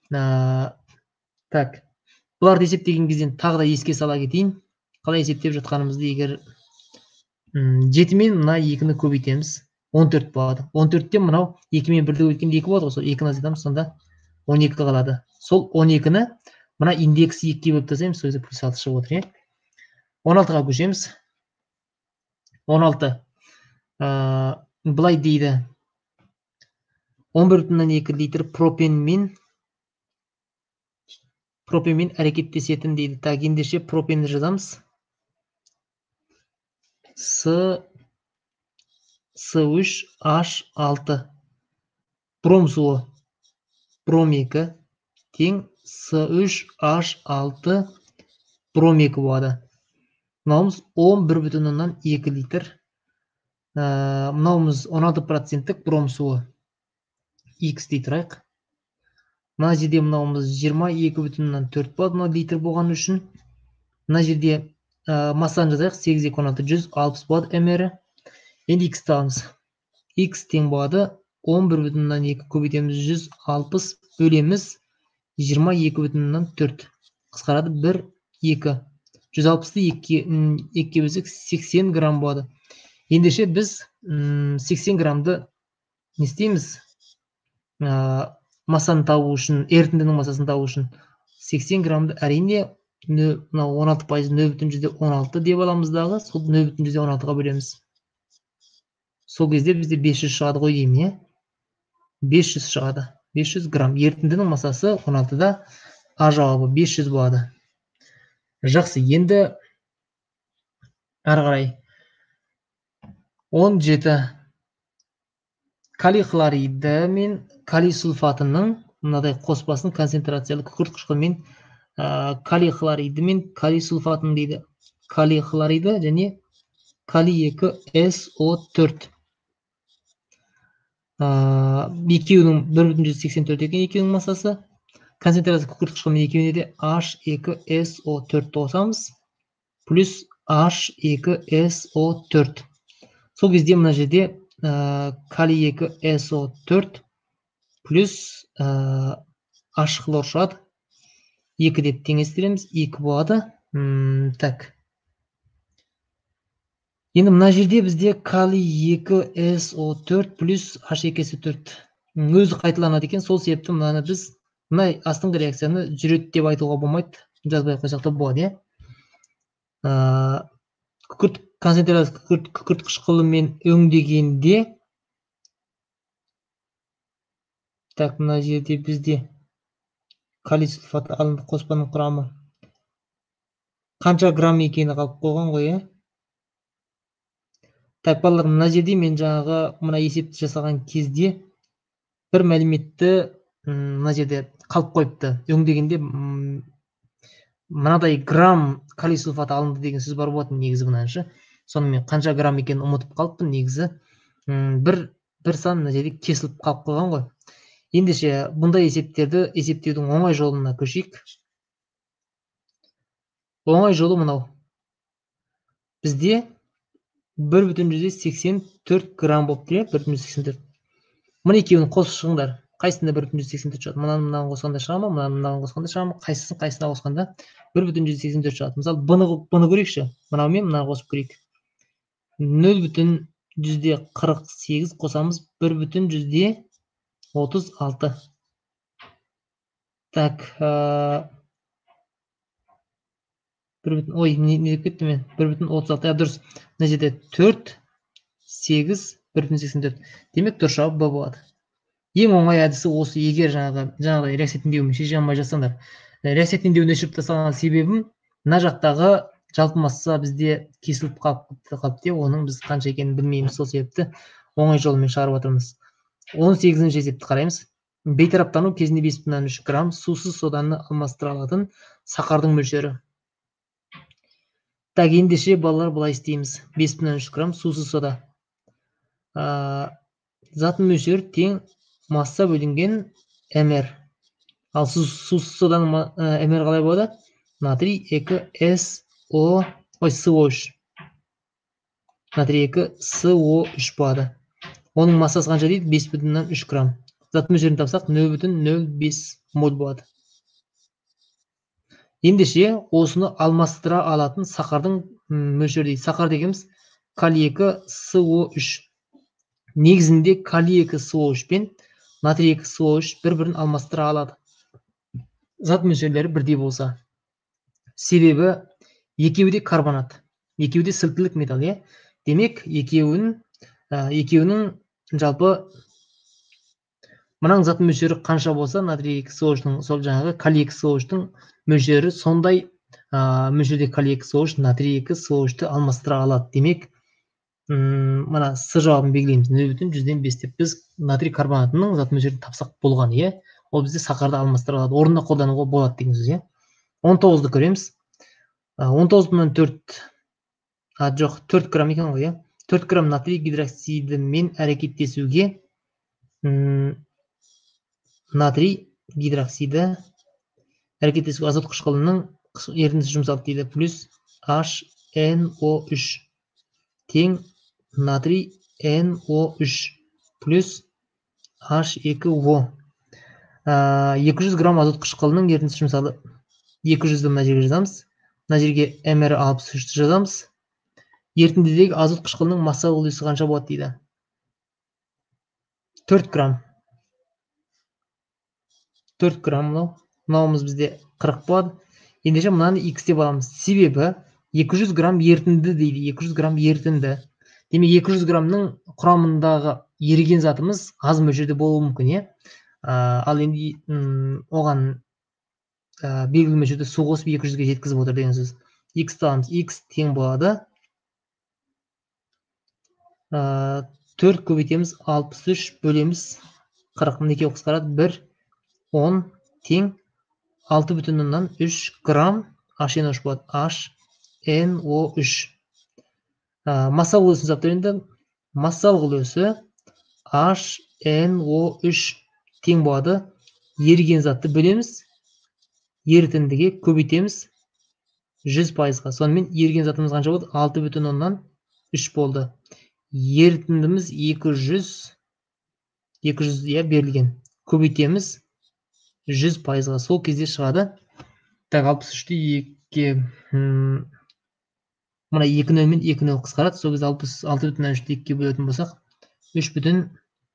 Так, бұларды есептеген кезден тағы да еске сала кетейін. Қалай есептеп жатқанымызды, егер жеті мен мына екіні көбейтеміз, он төрт болады. он төрттен мынау екі мен бірді өткенде екі болады ғой, сол екіні азайтамыз, сонда он екі қалады. Сол он екіні мына индексі екіге бөліп тастаймыз, сол кезде плюс алты шығып отыр, е. он алтыға көшеміз. он алты. Былай дейді. он бір бүтін оннан екі литр пропенмен пропенмен әрекеттесетін дейді. Так, ендеше пропенді жазамыз. С үш H алты. Бром суы. Бром екі тең С үш H алты бром екі болады. Мынауымыз он бір бүтін оннан екі литр. Мынауымыз он алты проценттік бром суы. X дей тұрайық. Мына жерде мынауымыз жиырма екі бүтін оннан төрт болады, мына литр болған үшін. Мына жерде массаны жазайық, сегіз, екі, он алты, жүз алпыс болады мр. Енді X табамыз. X тең болады он бір бүтін оннан екі көбейтеміз, жүз алпыс бөлеміз жиырма екі бүтін оннан төрт. Қысқарады бір, екі. жүз алпысты екіге бөлсек сексен грамм болады. Ендеше біз сексен граммды не істейміз? Массаны табу үшін, ерітіндінің массасын табу үшін сексен граммды әрине он алты пайыз нөл бүтін жүзден он алты деп аламыз дағы, сол нөл бүтін жүзден он алтыға бөлеміз. Сол кезде бізде бес жүз шығады ғой деймін, е? бес жүз шығады. бес жүз грамм. Ерітіндінің массасы он алтыда, А жауабы бес жүз болады. Жақсы, енді ары қарай. он жеті. Калий хлориді мен калий сульфатының мынадай қоспасын концентрациялы күкірт қышқылмен калий хлориді мен калий сульфатын дейді. Калий хлориді және калий екі эс о төрт. Екеуінің бір бүтін жүз сексен төрт екен екеуінің массасы. Концентрация күкірт қышқылмен екеуіне де H екі эс о төрт қосамыз. Плюс H екі эс о төрт. Сол кезде мына жерде калий екі эс о төрт плюс H хлор шығады. екі деп теңестіреміз, екі болады. Так. Енді мына жерде бізде калий екі эс о төрт плюс H екі эс о төрт өзі қайталанады екен. Сол себепті мынаны біз мына астыңғы реакцияны жүреді деп айтуға болмайды. Жазбай қойсақ та болады, е. Күкірт концентрация күкірт қышқылымен өңдегенде, так, мына жерде бізде калий сульфаты алынды, қоспаның құрамы қанша грамм екені қалып қойған ғой, е? Так, балалар, мына жерде мен жаңағы мына есепті жасаған кезде бір мәліметті мына жерде қалып қойыпты. Өңдегенде мынадай грамм калий сульфаты алынды деген сөз бар болатын негізі мынаншы. Сонымен қанша грамм екенін ұмытып қалыппын негізі. Бір бір сан мына жерде кесіліп қалып қойған ғой. Ендеше бұндай есептерді есептеудің оңай жолына көшейік. Оңай жолы мынау. Бізде бір бүтін жүзден сексен төрт грамм болып тұр, бір бүтін жүзден сексен төрт. Мұны екеуін қосып шығыңдар. Қайсында бір бүтін жүзден сексен төрт шығады? Мынаны мынаны қосқанда шыға ма? Мынаны мынаны қосқанда шыға ма? Қайсысын қайсына қосқанда бір бүтін жүзден сексен төрт шығады. Мысалы, бұны көрейікші. Мынаумен мынаны қосып көрейік. нөл бүтін жүзден қырық сегіз қосамыз, бір бүтін жүзден отыз алты. Так, ой, не деп кетті мен? бір бүтін отыз алты. Дұрыс. Мына жерде төрт, сегіз, бір бүтін сексен төрт. Демек, дұрыс жауап Б болады. Ең оңай әдісі осы. Егер жаңағы жаңағыдай реакция теңдеуімен шеше алмай жатсаңдар, реакция теңдеуін өшіріп тастаған себебім мына жақтағы жалпы масса бізде кесіліп қалыпты, оның біз қанша екенін білмейміз. Сол себепті оңай жолмен шығарып отырмыз. он сегізінші есепті қараймыз. Бейтараптану кезінде бес бүтін оннан үш грамм сусыз соданы алмастыра алатын сақардың мөлшері. Так, ендеше балалар былай істейміз. бес бүтін оннан үш грамм сусыз сода. Затын мөлшері тең масса бөлінген мр. Ал сусыз соданың мр қалай болады? Натрий екі эс о, ой, эс о үш. Натрий екі эс о үш болады. Оның массасы қанша дейді? бес бүтін оннан үш грамм. Зат мөлшерін тапсақ нөл бүтін нөл бес моль болады. Ендеше осыны алмастыра алатын сақардың мөлшері дейді. Сақар дегеніміз калий екі эс о үш. Негізінде калий екі эс о үш пен натрий екі эс о үш бір-бірін алмастыра алады. Зат мөлшерлері бірдей болса. Себебі екеуі де карбонат, екеуі де сілтілік металл, е? Демек, екеуінің екеуінің жалпы мынаның зат мөлшері қанша болса, натрий екі эс о үштің, сол жаңағы калий екі эс о үштің мөлшері сондай мөлшерде калий екі эс о үш натрий екі эс о үшті алмастыра алады. Демек, мына С жауабын белгілейміз. нөл бүтін жүзден бес деп біз натрий карбонатының зат мөлшерін тапсақ болған, е? Ол бізде сақарды алмастыра алады. Орнына қолдануға болады деген сөз, е? он тоғызды көреміз. он тоғыз бүтін оннан төрт, а жоқ, төрт грамм екен ғой, е? төрт грамм натрий гидроксидімен әрекеттесуге натрий гидроксиді әрекеттесу азот қышқылының ерітіндісі жұмсалды дейді. Плюс H N O үш тең натрий N O үш плюс H екі O. екі жүз грамм азот қышқылының ерітіндісі жұмсалды. екі жүзді мына жерге жазамыз. Мына жерге мр алпыс үшті жазамыз. Ерітіндідегі азот қышқылының массалық үлесі қанша болады дейді. төрт грамм. төрт грамм мынау. Мынауымыз бізде қырық болады. Ендеше мынаны X деп аламыз. Себебі екі жүз грамм ерітінді дейді. екі жүз грамм ерітінді. Демек екі жүз граммның құрамындағы еріген затымыз аз мөлшерде болуы мүмкін, е? Ал енді оған белгілі мөлшерде су қосып екі жүзге жеткізіп отыр деген сөз. X аламыз. X тең болады. төрт көбейтеміз алпыс үш бөлеміз қырық. Мінекей қысқарады. бір он тең алты бүтін оннан үш грамм H N O үш болады. H N O үш. Массалық үлесін саптыр енді. Массалық үлесі H N O үш тең болады. Еріген затты бөлеміз. Ерітіндіге көбейтеміз жүз пайызға. Сонымен еріген затымыз қанша болды? алты бүтін оннан үш болды. Ерітіндіміз екі жүз берілген. Көбейтеміз жүз пайызға. Сол кезде шығады. Так, алпыс үшті екі, мына екі нөл мен екі нөл қысқарады. Сол кезде алты бүтін оннан үшті екіге бөлетін болсақ, үш бүтін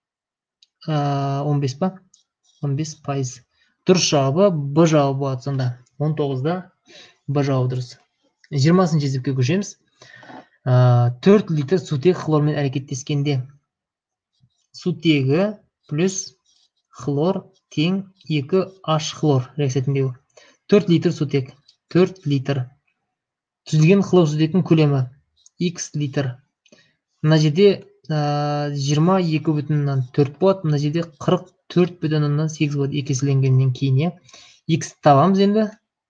он бес па? он бес пайыз. Дұрыс жауабы Б жауабы болады сонда. он тоғызда Б жауабы дұрыс. жиырмасыншы есепке көшеміз. төрт литр сутек хлормен әрекеттескенде сутегі плюс хлор тең екі H хлор реакция теңдеуі. төрт литр сутек. төрт литр. Түзілген хлор сутектің көлемі X литр. Мына жерде жиырма екі бүтін оннан төрт болады. Мына жерде қырық төрт бүтін оннан сегіз болады. Екеселенгеннен кейін, е? X табамыз енді.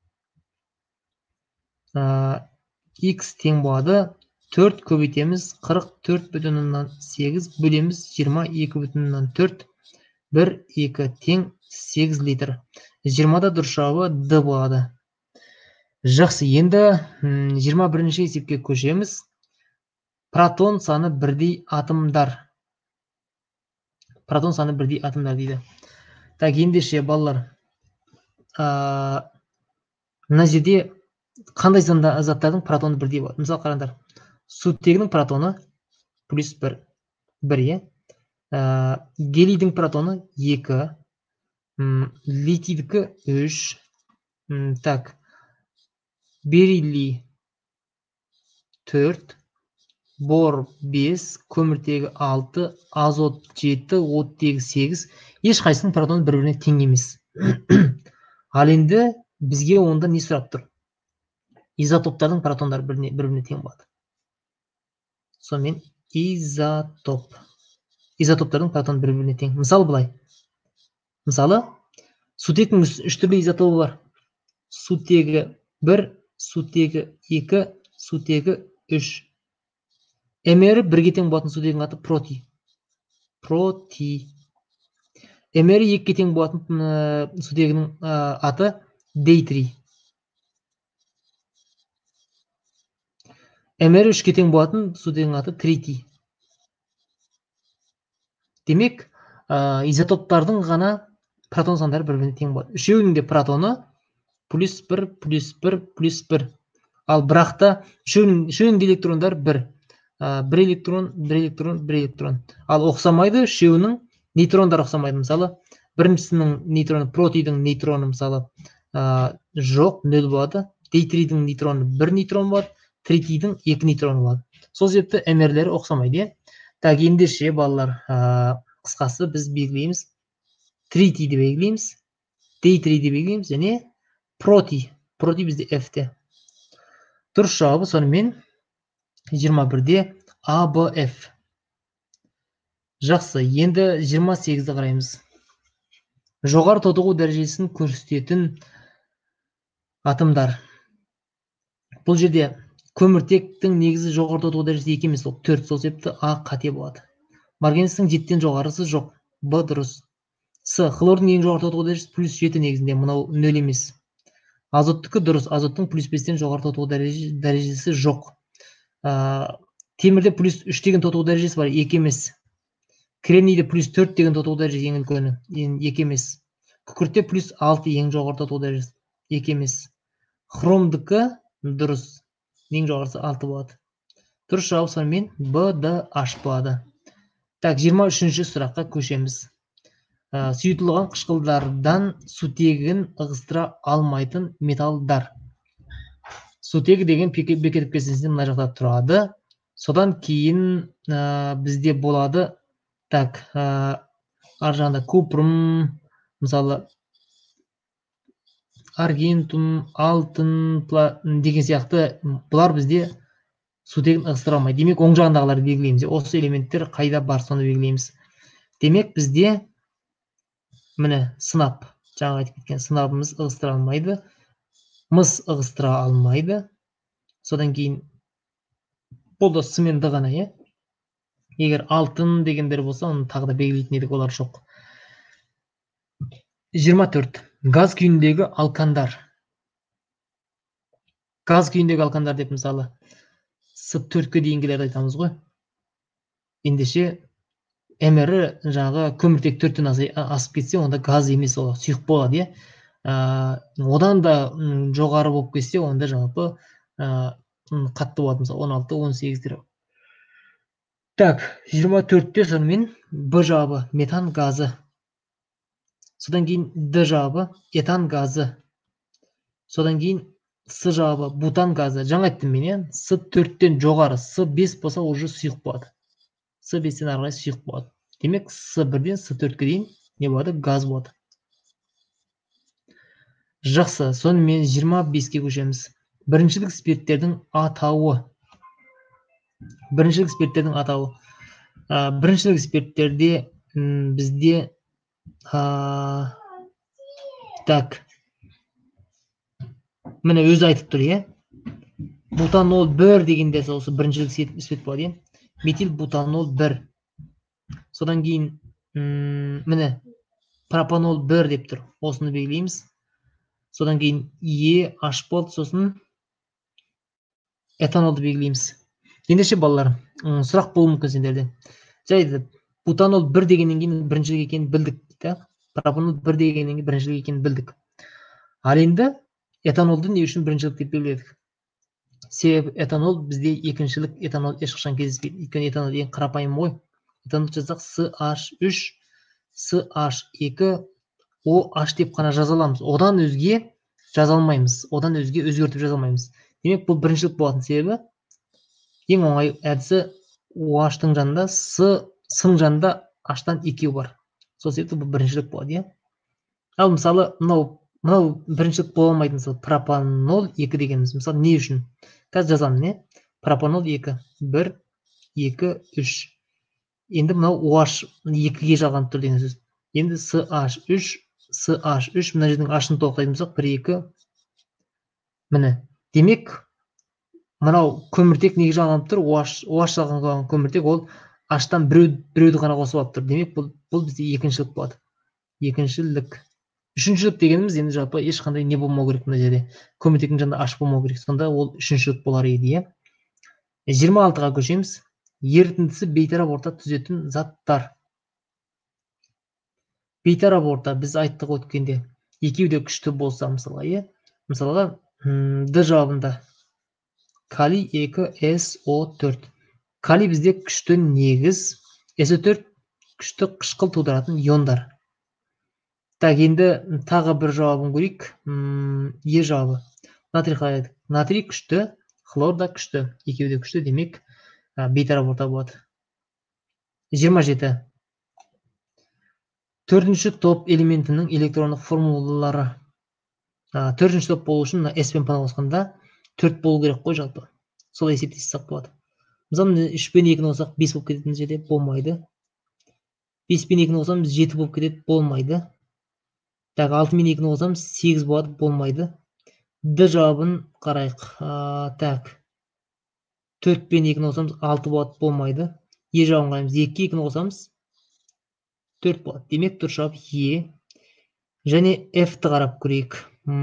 X тең болады. төрт көбейтеміз қырық төрт бүтін оннан сегіз бөлеміз жиырма екі бүтін оннан төрт. бір, екі тең сегіз литр. жиырмада дұрыс жауабы Д болады. Жақсы, енді жиырма бірінші есепке көшеміз. Протон саны бірдей атомдар. Протон саны бірдей атомдар дейді. Так, ендеше балалар, мына жерде қандай заттардың протоны бірдей болады? Мысалы қараңдар. Сутегінің протоны плюс бір, бір, е? Гелийдің протоны екі, литийдікі үш, так, бериллий төрт, бор бес, көміртегі алты, азот жеті, оттегі сегіз, ешқайсының протоны бір-біріне тең емес. Ал енді бізге онда не сұрап тұр? Изотоптардың протондары бір-біріне тең болады. Сонымен изотоп. Изотоптардың протоны бір-біріне тең. Мысалы былай. Мысалы, сутектің үш түрлі изотопы бар. Сутегі бір, сутегі екі, сутегі үш. Эмері бірге тең болатын сутегінің аты протий. Протий. Эмері екіге тең болатын сутегінің аты дейтрий. Эмері үшке тең болатын сутегінің аты тритий. Демек, изотоптардың ғана протон сандары бір-біріне тең болады. Үшеуінің де протоны плюс бір, плюс бір, плюс бір. Ал бірақта үшеуінің де электрондары бір. Бір электрон, бір электрон, бір электрон. Ал оқсамайды, үшеуінің нейтрондары оқсамайды. Мысалы, біріншісінің нейтроны, протийдің нейтроны мысалы жоқ, нөл болады. Дейтрийдің нейтроны бір нейтрон болады, тритийдің екі нейтроны болады. Сол себепті эмерлері оқсамайды. Так, ендеше балалар, қысқасы біз белгілейміз. Тритийді белгілейміз, дейтрийді белгілейміз, және протий. Протий бізде F-те. Дұрыс жауабы сонымен жиырма бірде А Б Ф. Жақсы, енді жиырма сегізді қараймыз. Жоғары тотығу дәрежесін көрсететін атомдар. Бұл жерде көміртектің негізі жоғары тотығу дәрежесі екі емес, ол төрт, сол себепті А қате болады. Марганецтің жетіден жоғарысы жоқ, Б дұрыс. С, хлордың ең жоғары тотығу дәрежесі плюс жеті негізінде, мұнау нөл емес. Азоттікі дұрыс, азоттың плюс бестен жоғары тотығу дәрежесі жоқ. Темірде плюс үш деген тотығу дәрежесі бар, екі емес. Кремнийде плюс төрт деген тотығу дәрежесі ең үлкені, екі емес. Күкіртте плюс алты ең жоғары тотығу дәрежесі, екі емес. Хромдікі дұрыс, ең жоғарысы алты болады. Дұрыс жауап сонымен Б Д H болады. Так, жиырма үшінші сұраққа көшеміз. Сұйытылған қышқылдардан сутегін ығыстыра алмайтын металдар. Сутегі деген бекетіп кесінесінде мына жақта тұрады. Содан кейін бізде болады, так, ар жағында купрум, мысалы аргентум, алтын деген сияқты, бұлар бізде сутегін ығыстыра алмайды. Демек, оң жағындағыларды белгілейміз. Осы элементтер қайда бар, соны белгілейміз. Демек, бізде міне сынап, жаңа айтып кеткен сынабымыз ығыстыра алмайды. Мыс ығыстыра алмайды. Содан кейін бұл да С мен Д ғана, е? Егер алтын дегендер болса, оны тағы да белгілейтін едік, олар жоқ. жиырма төрт. Газ күйіндегі алкандар. Газ күйіндегі алкандар деп мысалы С төртке дейінгілерді айтамыз ғой. Ендеше эмері жаңағы көміртек төрттен асып кетсе, онда газ емес, ол сұйық болады. Одан да жоғары болып кетсе, онда жалпы қатты болады, мысалы он алты он сегіздер. Так, жиырма төртте сонымен Б жауабы метан газы. Содан кейін Д жауабы этан газы. Содан кейін С жауабы бутан газы. Жаңа айттым мен, С төрттен жоғары, С бес болса уже сұйық болады. С бестен ары қарай сұйық болады. Демек, С бірден С төртке дейін не болады? Газ болады. Жақсы, сонымен жиырма беске көшеміз. Біріншілік спирттердің атауы. Біріншілік спирттердің атауы. Біріншілік спирттерде бізде так, міне өзі айтып тұр, е? Бутанол бір дегенде осы біріншілік спирт болады, е? Метил бутанол бір. Содан кейін міне пропанол бір деп тұр. Осыны белгілейміз. Содан кейін Е, H болды, сосын этанолды белгілейміз. Ендеше балалар, сұрақ болуы мүмкін сендерде. Жайды, бутанол бір дегеннен кейін біріншілік екенін білдік. Пропанол бір дегеннен кейін біріншілік екенін білдік. Ал енді этанолды не үшін біріншілік деп белгіледік? Себебі этанол бізде екіншілік этанол ешқашан кездеспейді. Өйткені этанол ең қарапайым ғой. Этанол жазсақ С H үш, С H екі, О H деп қана жаза аламыз. Одан өзге жаза алмаймыз. Одан өзге өзгертіп жаза алмаймыз. Демек, бұл біріншілік болатын себебі ең оңай әдісі О H-тың жанында С-ның жанында H-тан екеу бар. сол себепті бұл біріншілік болады, иә. Ал мысалы мынау мынау біріншілік бола алмайды. Мысалы пропанол екі дегеніміз. Мысалы не үшін? Қазір жазамын, не? Пропанол екі. бір, екі, үш. Енді мынау OH екіге жалғанып тұр деген сөз. Енді CH үш, CH үш, мына жердің H-ын толықтайтын болсақ, бір, екі. Міне. Демек, мынау көміртек неге жалғанып тұр? OH, OH жалғанған көміртек ол H-тан біреуді ғана қосып алып тұр. Демек, бұл, бұл бізде екіншілік болады. Екіншілік. Үшіншілік дегеніміз енді жалпы ешқандай не болмау керек мына жерде. Көміртектің жанында H болмау керек. Сонда ол үшіншілік болар еді, иә. жиырма алтыға көшеміз. Ерітіндісі бейтарап орта түзетін заттар. Бейтарап орта біз айттық өткенде. Екеуі де күшті болса мысалға, иә. Мысалға Д жауабында калий екі эс о төрт. Калий бізде күшті негіз, эс о төрт күшті қышқыл тудыратын иондар. Так, енді тағы бір жауабын көрейік. Е жауабы. Натрий хлорид. Натрий күшті, хлор да күшті. Екеуі де күшті, демек бейтарап орта болады. жиырма жеті. Төртінші топ элементінің электрондық формулалары. Төртінші топ болу үшін S пен паналасқанда төрт болу керек қой жалпы. Сол есептесек болады. Мысалы, үш пен екіні қосақ бес болып кететін жерде болмайды. бес пен екіні қосамыз жеті болып кетеді, болмайды. Так, алты мен екіні қосамыз сегіз болады, болмайды. Д жауабын қарайық. Так. төрт пен екіні қосамыз алты болады, болмайды. Е жауабын қараймыз. екі екіні қосамыз төрт болады. Демек, дұрыс жауап Е. Және F-ті қарап көрейік.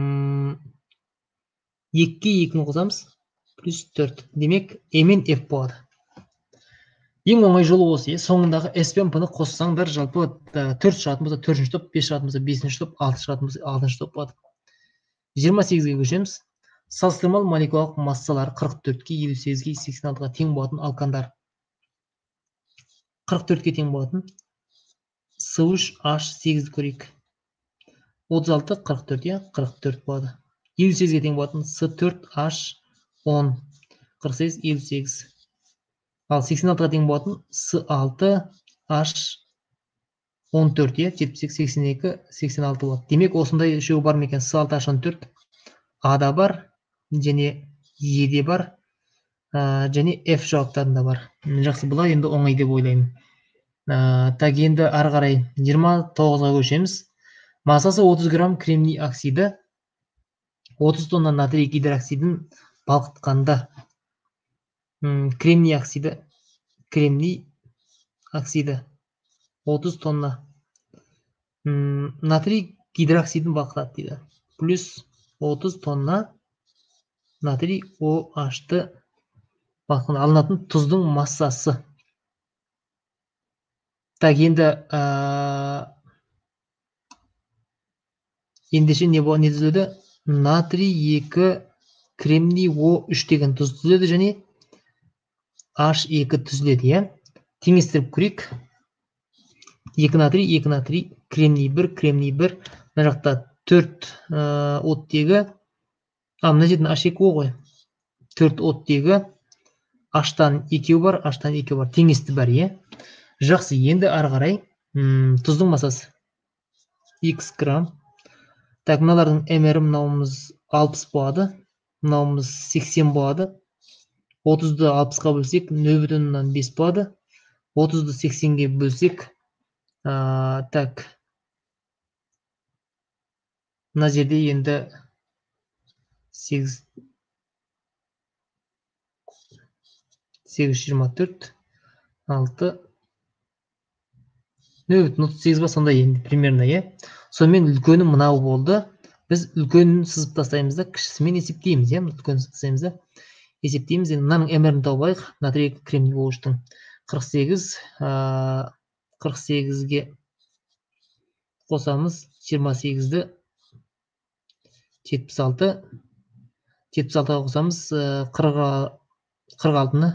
екіге екіні қосамыз плюс төрт. Демек, E мен F болады. Ең оңай жолы осы. Соңындағы S пен P-ны қоссаңдар жалпы төрт шығатын болса төртінші топ, бес шығатын болса бесінші топ, алты шығатын болса алтыншы топ болады. жиырма сегізге көшеміз. Салыстырмалы молекулалық массалары қырық төртке, елу сегізге, сексен алтыға тең болатын алкандар. қырық төртке тең болатын С үш H сегізді көрейік. отыз алты, қырық төрт, я, қырық төрт болады. елу сегізге тең болатын С төрт H он, қырық сегіз, елу сегіз. Ал сексен алтыға тең болатын С алты H он төрт, я, жетпіс сегіз, сексен екі, сексен алты болады. Демек, осындай үшеуі бар ма екен? С алты H он төрт А-да бар, және Е-де бар, және F жауаптарында бар. Жақсы, бұлай енді оңай деп ойлаймын. Так, енді ары қарай жиырма тоғызға көшеміз. Массасы отыз грамм кремний оксиді, отыз тонна натрий гидроксидін балқытқанда. Кремний оксиді, кремний оксиді, отыз тонна. Натрий гидроксидін балқытады дейді. Плюс отыз тонна натрий OH-ты балқытқанда алынатын тұздың массасы. Так, енді ендеше не түзіледі? Натрий екі, кремний О үш деген тұз түзіледі, және H екі түзіледі, е? Теңестіріп көрейік. екі натрий, екі натрий, кремний бір, кремний бір. Мына жақта төрт оттегі. А, мына жердің H екі О ғой. төрт оттегі. H-тан екеу бар, H-тан екеу бар. Теңесті бар, е? Жақсы, енді ары қарай тұздың массасы X грамм. Так, мыналардың мр мынауымыз алпыс болады, мынауымыз сексен болады. отызды алпысқа бөлсек нөл бүтін оннан бес болады. отызды сексенге бөлсек, так, мына жерде енді сегіз, сегіз жүз жиырма төрт, алты, нөл бүтін отыз сегіз ба, сондай енді примерно, е? Сонымен үлкені мынау болды. Біз үлкенін сызып тастаймыз да, кішісімен есептейміз, е? Үлкенін сызып тастаймыз да, есептейміз. Енді мынаның мрін тауып алайық. Натрий кремний OH-тың қырық сегіз, қырық сегізге қосамыз, жиырма сегізді, жетпіс алты, жетпіс алтыға қосамыз, қырық алтыны,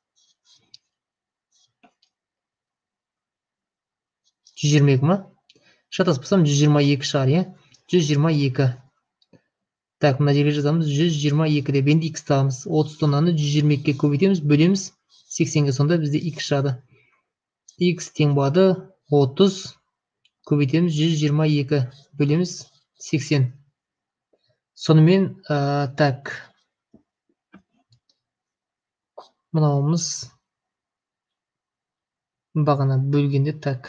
жүз жиырма екі ма? Шатаспасам жүз жиырма екі шығар, е? жүз жиырма екі. Так, мына жерге жазамыз жүз жиырма екі деп, енді X табамыз. отыз тоннаны жүз жиырма екіге көбейтеміз, бөлеміз сексенге, сонда бізде X шығады. X тең болады отыз көбейтеміз жүз жиырма екі бөлеміз сексен. Сонымен ә, так мынауымыз бағана бөлгенде так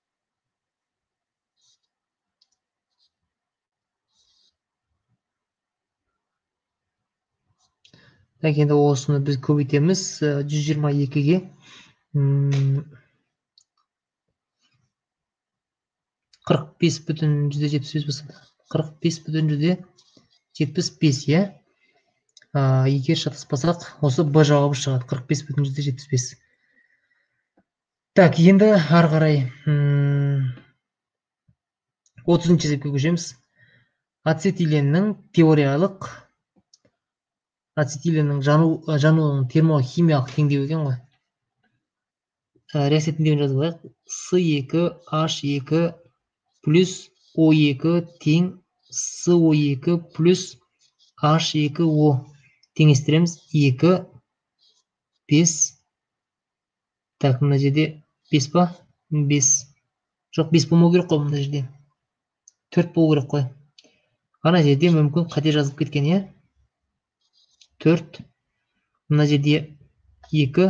так енді осыны біз көбейтеміз жүз жиырма екіге қырық бес бүтін жүзден жетпіс бес болса қырық бес бүтін жүзден жетпіс бес, иә. Егер шатаспасақ, осы Б жауабы шығады, қырық бес бүтін жүзден жетпіс бес. Так, енді ары қарай отызыншы есепке көшеміз. Ацетиленнің теориялық ацетиленнің жануының термохимиялық теңдеуі екен ғой. Реакция теңдеуін жазып алайық. С екі H екі плюс О екі тең С О екі плюс H екі O теңестіреміз. екі бес. Так, мына жерде бес па? бес. Жоқ, бес болмау керек қой мына жерде. төрт болу керек қой. Ана жерде мүмкін қате жазып кеткен, иә? төрт. Мына жерде екі.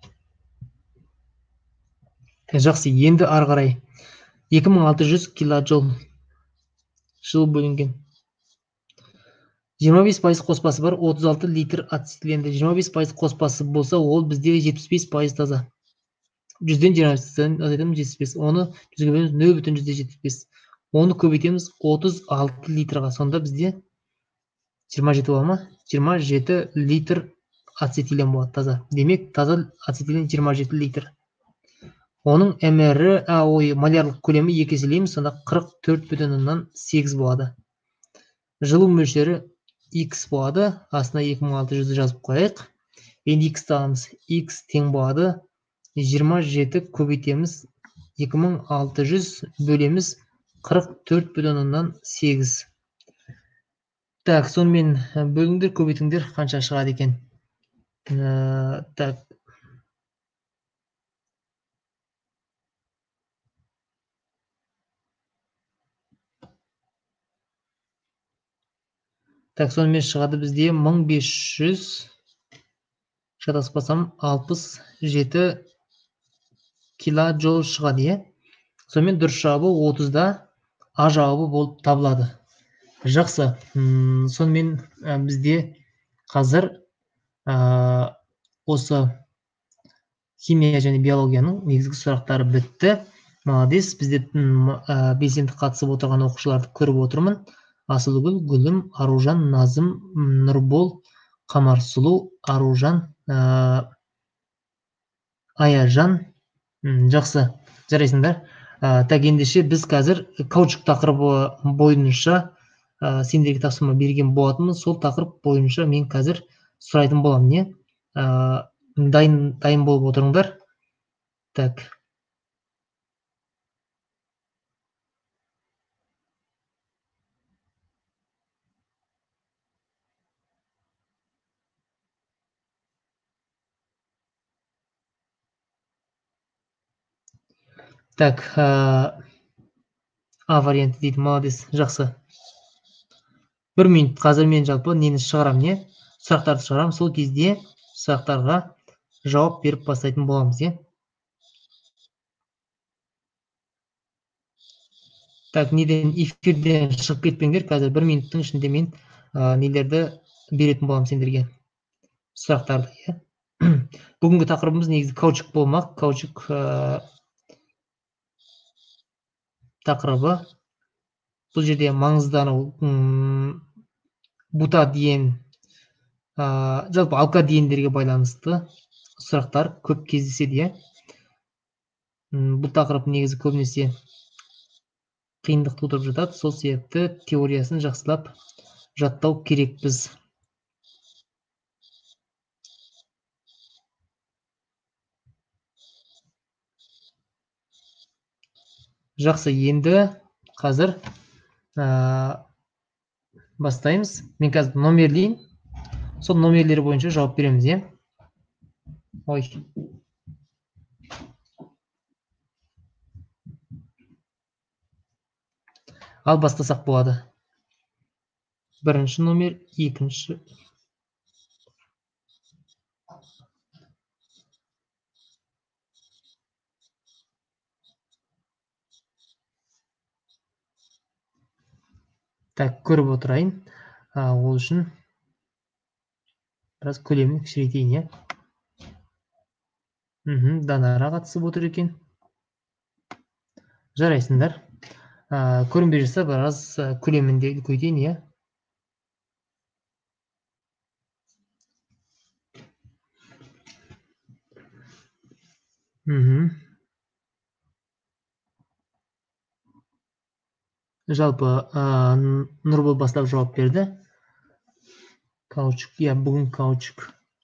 Жақсы, енді ары қарай екі мың алты жүз килоджол жыл бөлінген. жиырма бес пайыз қоспасы бар, отыз алты литр ацетиленді. жиырма бес пайыз қоспасы болса, ол біздегі жетпіс бес пайыз таза. жүзден жиырма бестен азайтамыз жетпіс бес. Оны жүзге бөлеміз нөл бүтін жүзден жетпіс бес. Оны көбейтеміз отыз алты литрға. Сонда бізде жиырма жеті болады ма? жиырма жеті литр ацетилен болады таза. Демек, таза ацетилен жиырма жеті литр. Оның МР, ой, малярлық көлемі екі еселейміз, сонда қырық төрт бүтін оннан сегіз болады. Жылу мөлшері X болады. Астына екі мың алты жүзді жазып қойайық. Енді X аламыз. X тең болады. жиырма жеті көбейтеміз. екі мың алты жүз бөлеміз қырық төрт бүтін оннан сегіз. Так, сонымен бөліңдер, көбейтіңдер қанша шығады екен. Так. Так, сонымен шығады бізде мың бес жүз, шатаспасам, алпыс жеті килоджол шығады, е. Сонымен дұрыс жауабы отызда А жауабы болып табылады. Жақсы. Сонымен бізде қазір осы химия және биологияның негізгі сұрақтары бітті. Молодец. Бізде белсенді қатысып отырған оқушыларды көріп отырмын. Асылгүл, Гүлім, Аружан, Назым, Нұрбол, Қамарсұлу, Аружан, Аяжан. Жақсы, жарайсыңдар. Так, ендеше біз қазір каучук тақырыбы бойынша сендерге тапсырма берген болатынмын. Сол тақырып бойынша мен қазір сұрайтын боламын, не? Дайын дайын болып отырыңдар. Так. Так, А варианты дейді, молодец, жақсы. Бір минут, қазір мен жалпы нені шығарам, не? Сұрақтарды шығарам, сол кезде сұрақтарға жауап беріп бастайтын боламыз, е? Так, неден эфирден шығып кетпеңдер, қазір бір минуттың ішінде мен нелерді беретін болам сендерге. Сұрақтарды, е? Бүгінгі тақырыбымыз негізі каучук болмақ. Каучук тақырыбы. Бұл жерде маңыздану бутадиен, жалпы алкадиендерге байланысты сұрақтар көп кездеседі, е? Бұл тақырып негізі көбінесе қиындық тудырып жатады. Сол себепті теориясын жақсылап жаттау керекпіз. Жақсы, енді қазір бастаймыз. Мен қазір номерлейін. Сол номерлері бойынша жауап береміз, е? Ой. Ал бастасақ болады. Бірінші номер, екінші. Так, көріп отырайын. Ол үшін біраз көлемін кішірейтейін, иә. Данара қатысып отыр екен. Жарайсыңдар. Көрінбей жатса біраз көлемінде үлкейтейін, иә. Жалпы Нұрбол бастап жауап берді. Каучук, иә, бүгін каучук.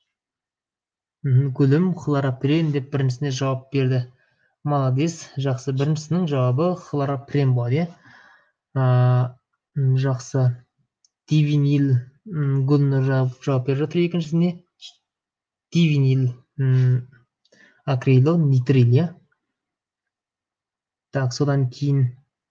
Гүлім хлоропрен деп біріншісіне жауап берді. Молодец, жақсы. Біріншісінің жауабы хлоропрен болады, иә. Жақсы. Дивинил Гүлнұр жауап беріп жатыр екіншісіне. Дивинил акрило нитрил, иә. Так, содан кейін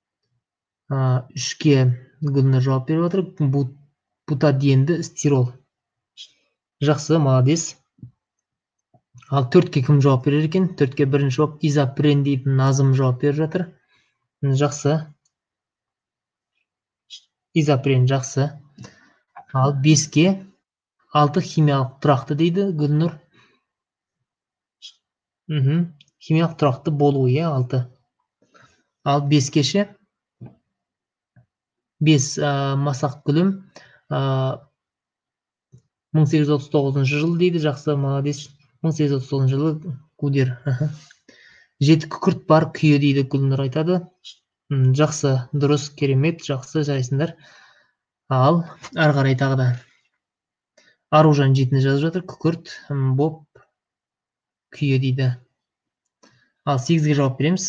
үшке Гүлнұр жауап беріп жатыр. Бутадиенді стирол. Жақсы, молодец. Ал төртке кім жауап берер екен? Төртке бірінші жауап изопрен дейді, Назым жауап беріп жатыр. Жақсы. Изопрен, жақсы. Ал беске алты химиялық тұрақты дейді Гүлнұр. Химиялық тұрақты болуы, иә, алты. Ал беске ше? бес Масақ Гүлім мың сегіз жүз отыз тоғызыншы жыл дейді. Жақсы, молодец. мың сегіз жүз отыз тоғызыншы жылы Гудер. Жеті күкірт бар күйе дейді Гүлнұр айтады. Жақсы, дұрыс, керемет, жақсы, жарайсыңдар. Ал ары қарай тағы да Аружан жетіні жазып жатыр. Күкірт боп күйе дейді. Ал сегізге жауап береміз.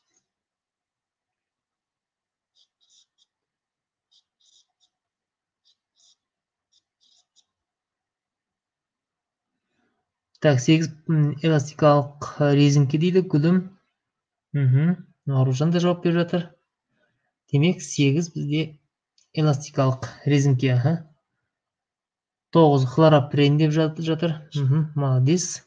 Так, сегіз эластикалық резинке дейді Гүлім. Аружан да жауап беріп жатыр. Демек, сегіз бізде эластикалық резинке. тоғыз хлоропрен деп жатыр. Молодец.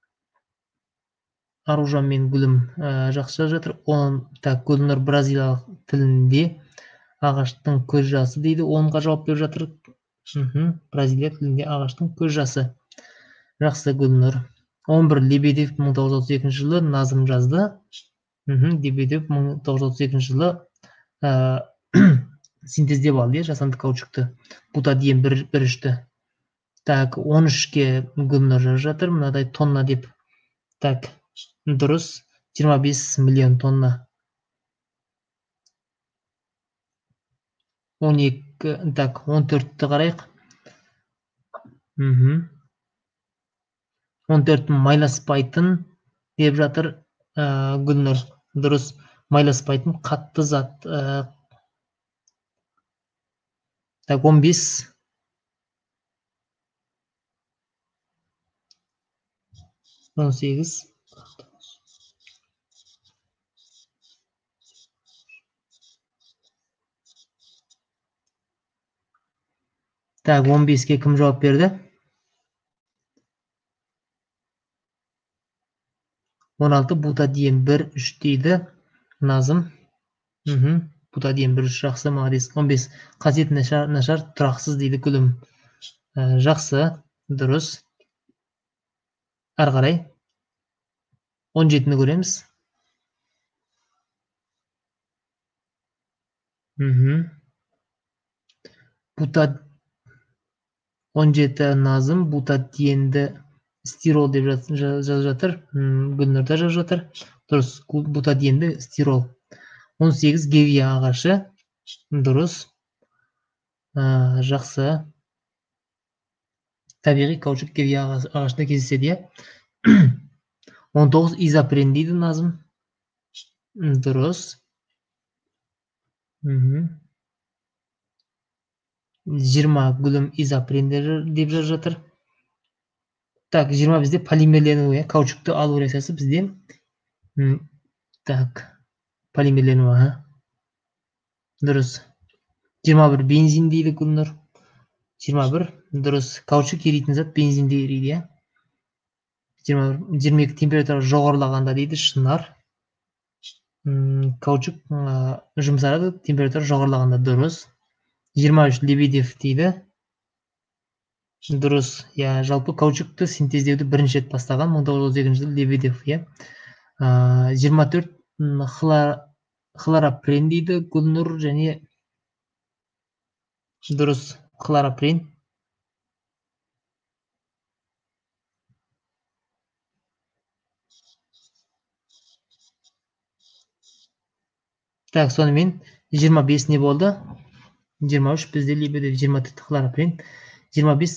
Аружан мен Гүлім жақсы жатыр. Так, Гүлнұр бразилиялық тілінде ағаштың көз жасы дейді. онға жауап беріп жатыр. Бразилия тілінде ағаштың көз жасы. Жақсы, Гүлнұр. он бір Лебедев мың тоғыз жүз отыз екінші жылы Назым жазды. Лебедев мың тоғыз жүз отыз екінші жылы синтездеп алды, жасанды каучукты. Бутадиен бір үшті. Так, он үшке Гүлнұр жазып жатыр. Мынадай тонна деп. Так, дұрыс. жиырма бес миллион тонна. он екі, так, он төртті қарайық. он төрт майласпайтын деп жатыр Гүлнұр. Дұрыс, майласпайтын қатты зат. Так, он бес. он сегіз. Так, он беске кім жауап берді? он алты бутадиен бір үш дейді Назым. Бутадиен бір үш, жақсы, молодец. он бес қасиеті нашар, тұрақсыз дейді Гүлім. Жақсы, дұрыс. Ары қарай он жетіні көреміз. он жеті Назым бутадиенді стирол деп жазып жатыр. Гүлнұрда жазып жатыр. Дұрыс, бутадиенді стирол. он сегіз гевия ағашы. Дұрыс. Жақсы. Табиғи каучук гевия ағашында кездеседі. он тоғыз изопрен дейді Назым. Дұрыс. жиырма Гүлім изопрен деп жазып жатыр. Так, жиырма бізде полимерлену, каучукты алу реакциясы бізде. Так, полимерлену. Дұрыс. жиырма бір бензин дейді Гүлнұр. жиырма бір дұрыс. Каучук еритін зат бензинде ериді, иә. жиырма екі температура жоғарылағанда дейді Шынар. Каучук жұмсарады температура жоғарылағанда, дұрыс. жиырма үш Лебедев дейді. Дұрыс. Я жалпы каучукты синтездеуді бірінші рет бастаған мың тоғыз жүз отыз екінші жылы Лебедев, я. жиырма төрт хлорапрен дейді Гүлнұр, және дұрыс. Хлорапрен. Так, сонымен жиырма бес не болды? жиырма үш бізде Лебедев, жиырма төрт хлорапрен. жиырма бес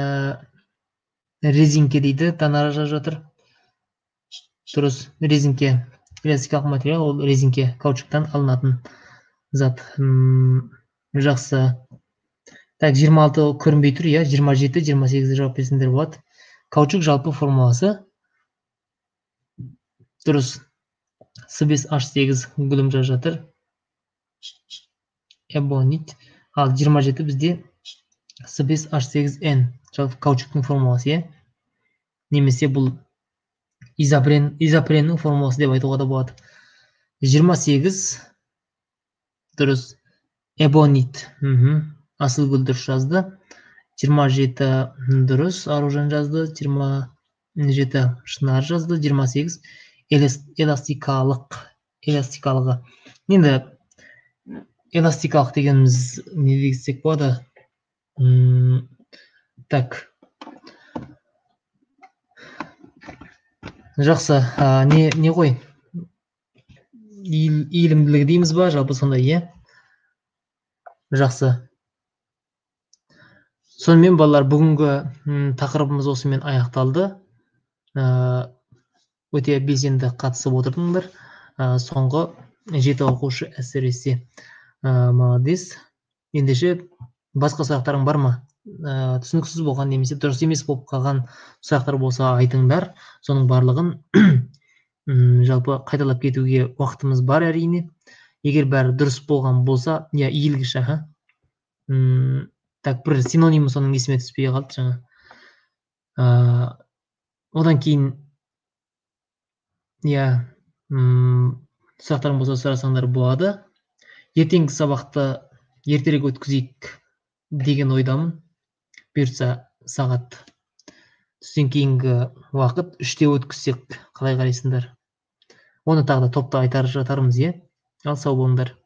резинке дейді, Танара жазып жатыр. Дұрыс. Резинке пластикалық материал, ол резинке каучуктан алынатын зат. Жақсы. Так, жиырма алты көрінбей тұр, я. жиырма жеті жиырма сегіз жауап берсеңдер болады. Каучук жалпы формуласы. Дұрыс. С бес H сегіз Гүлім жазып жатыр. Эбонит. Ал жиырма жеті бізде С бес H сегіз N. Жалпы каучуктың формуласы, я. Немесе бұл изопрен, изопреннің формуласы деп айтуға да болады. жиырма сегіз дұрыс. Эбонит. Асылгүл дұрыс жазды. жиырма жеті дұрыс. Аружан жазды. жиырма жеті Шынар жазды. жиырма сегіз эластикалық. Эластикалығы. Енді эластикалық дегеніміз не дегенсек болады? Так. Жақсы. Не, не ғой? Иілімділігі дейміз ба? Жалпы сондай, е? Жақсы. Сонымен балалар, бүгінгі тақырыбымыз осымен аяқталды. Өте белсенді қатысып отырдыңдар. Соңғы жеті оқушы әсіресе. Молодец. Ендеше басқа сұрақтарың бар ма? Түсініксіз болған немесе дұрыс емес болып қалған сұрақтар болса айтыңдар. Соның барлығын жалпы қайталап кетуге уақытымыз бар әрине. Егер бәрі дұрыс болған болса, я иілгіш, аха. Так, бір синонимі соның есіме түспей қалды жаңа. Одан кейін, я, сұрақтарың болса сұрасаңдар болады. Ертеңгі сабақты ертерек өткізейік деген ойдамын. Бұйыртса сағат түстен кейінгі уақыт үште өткізсек қалай қарайсыңдар? Оны тағы да топта айтар жатармыз, е? Ал сау болыңдар.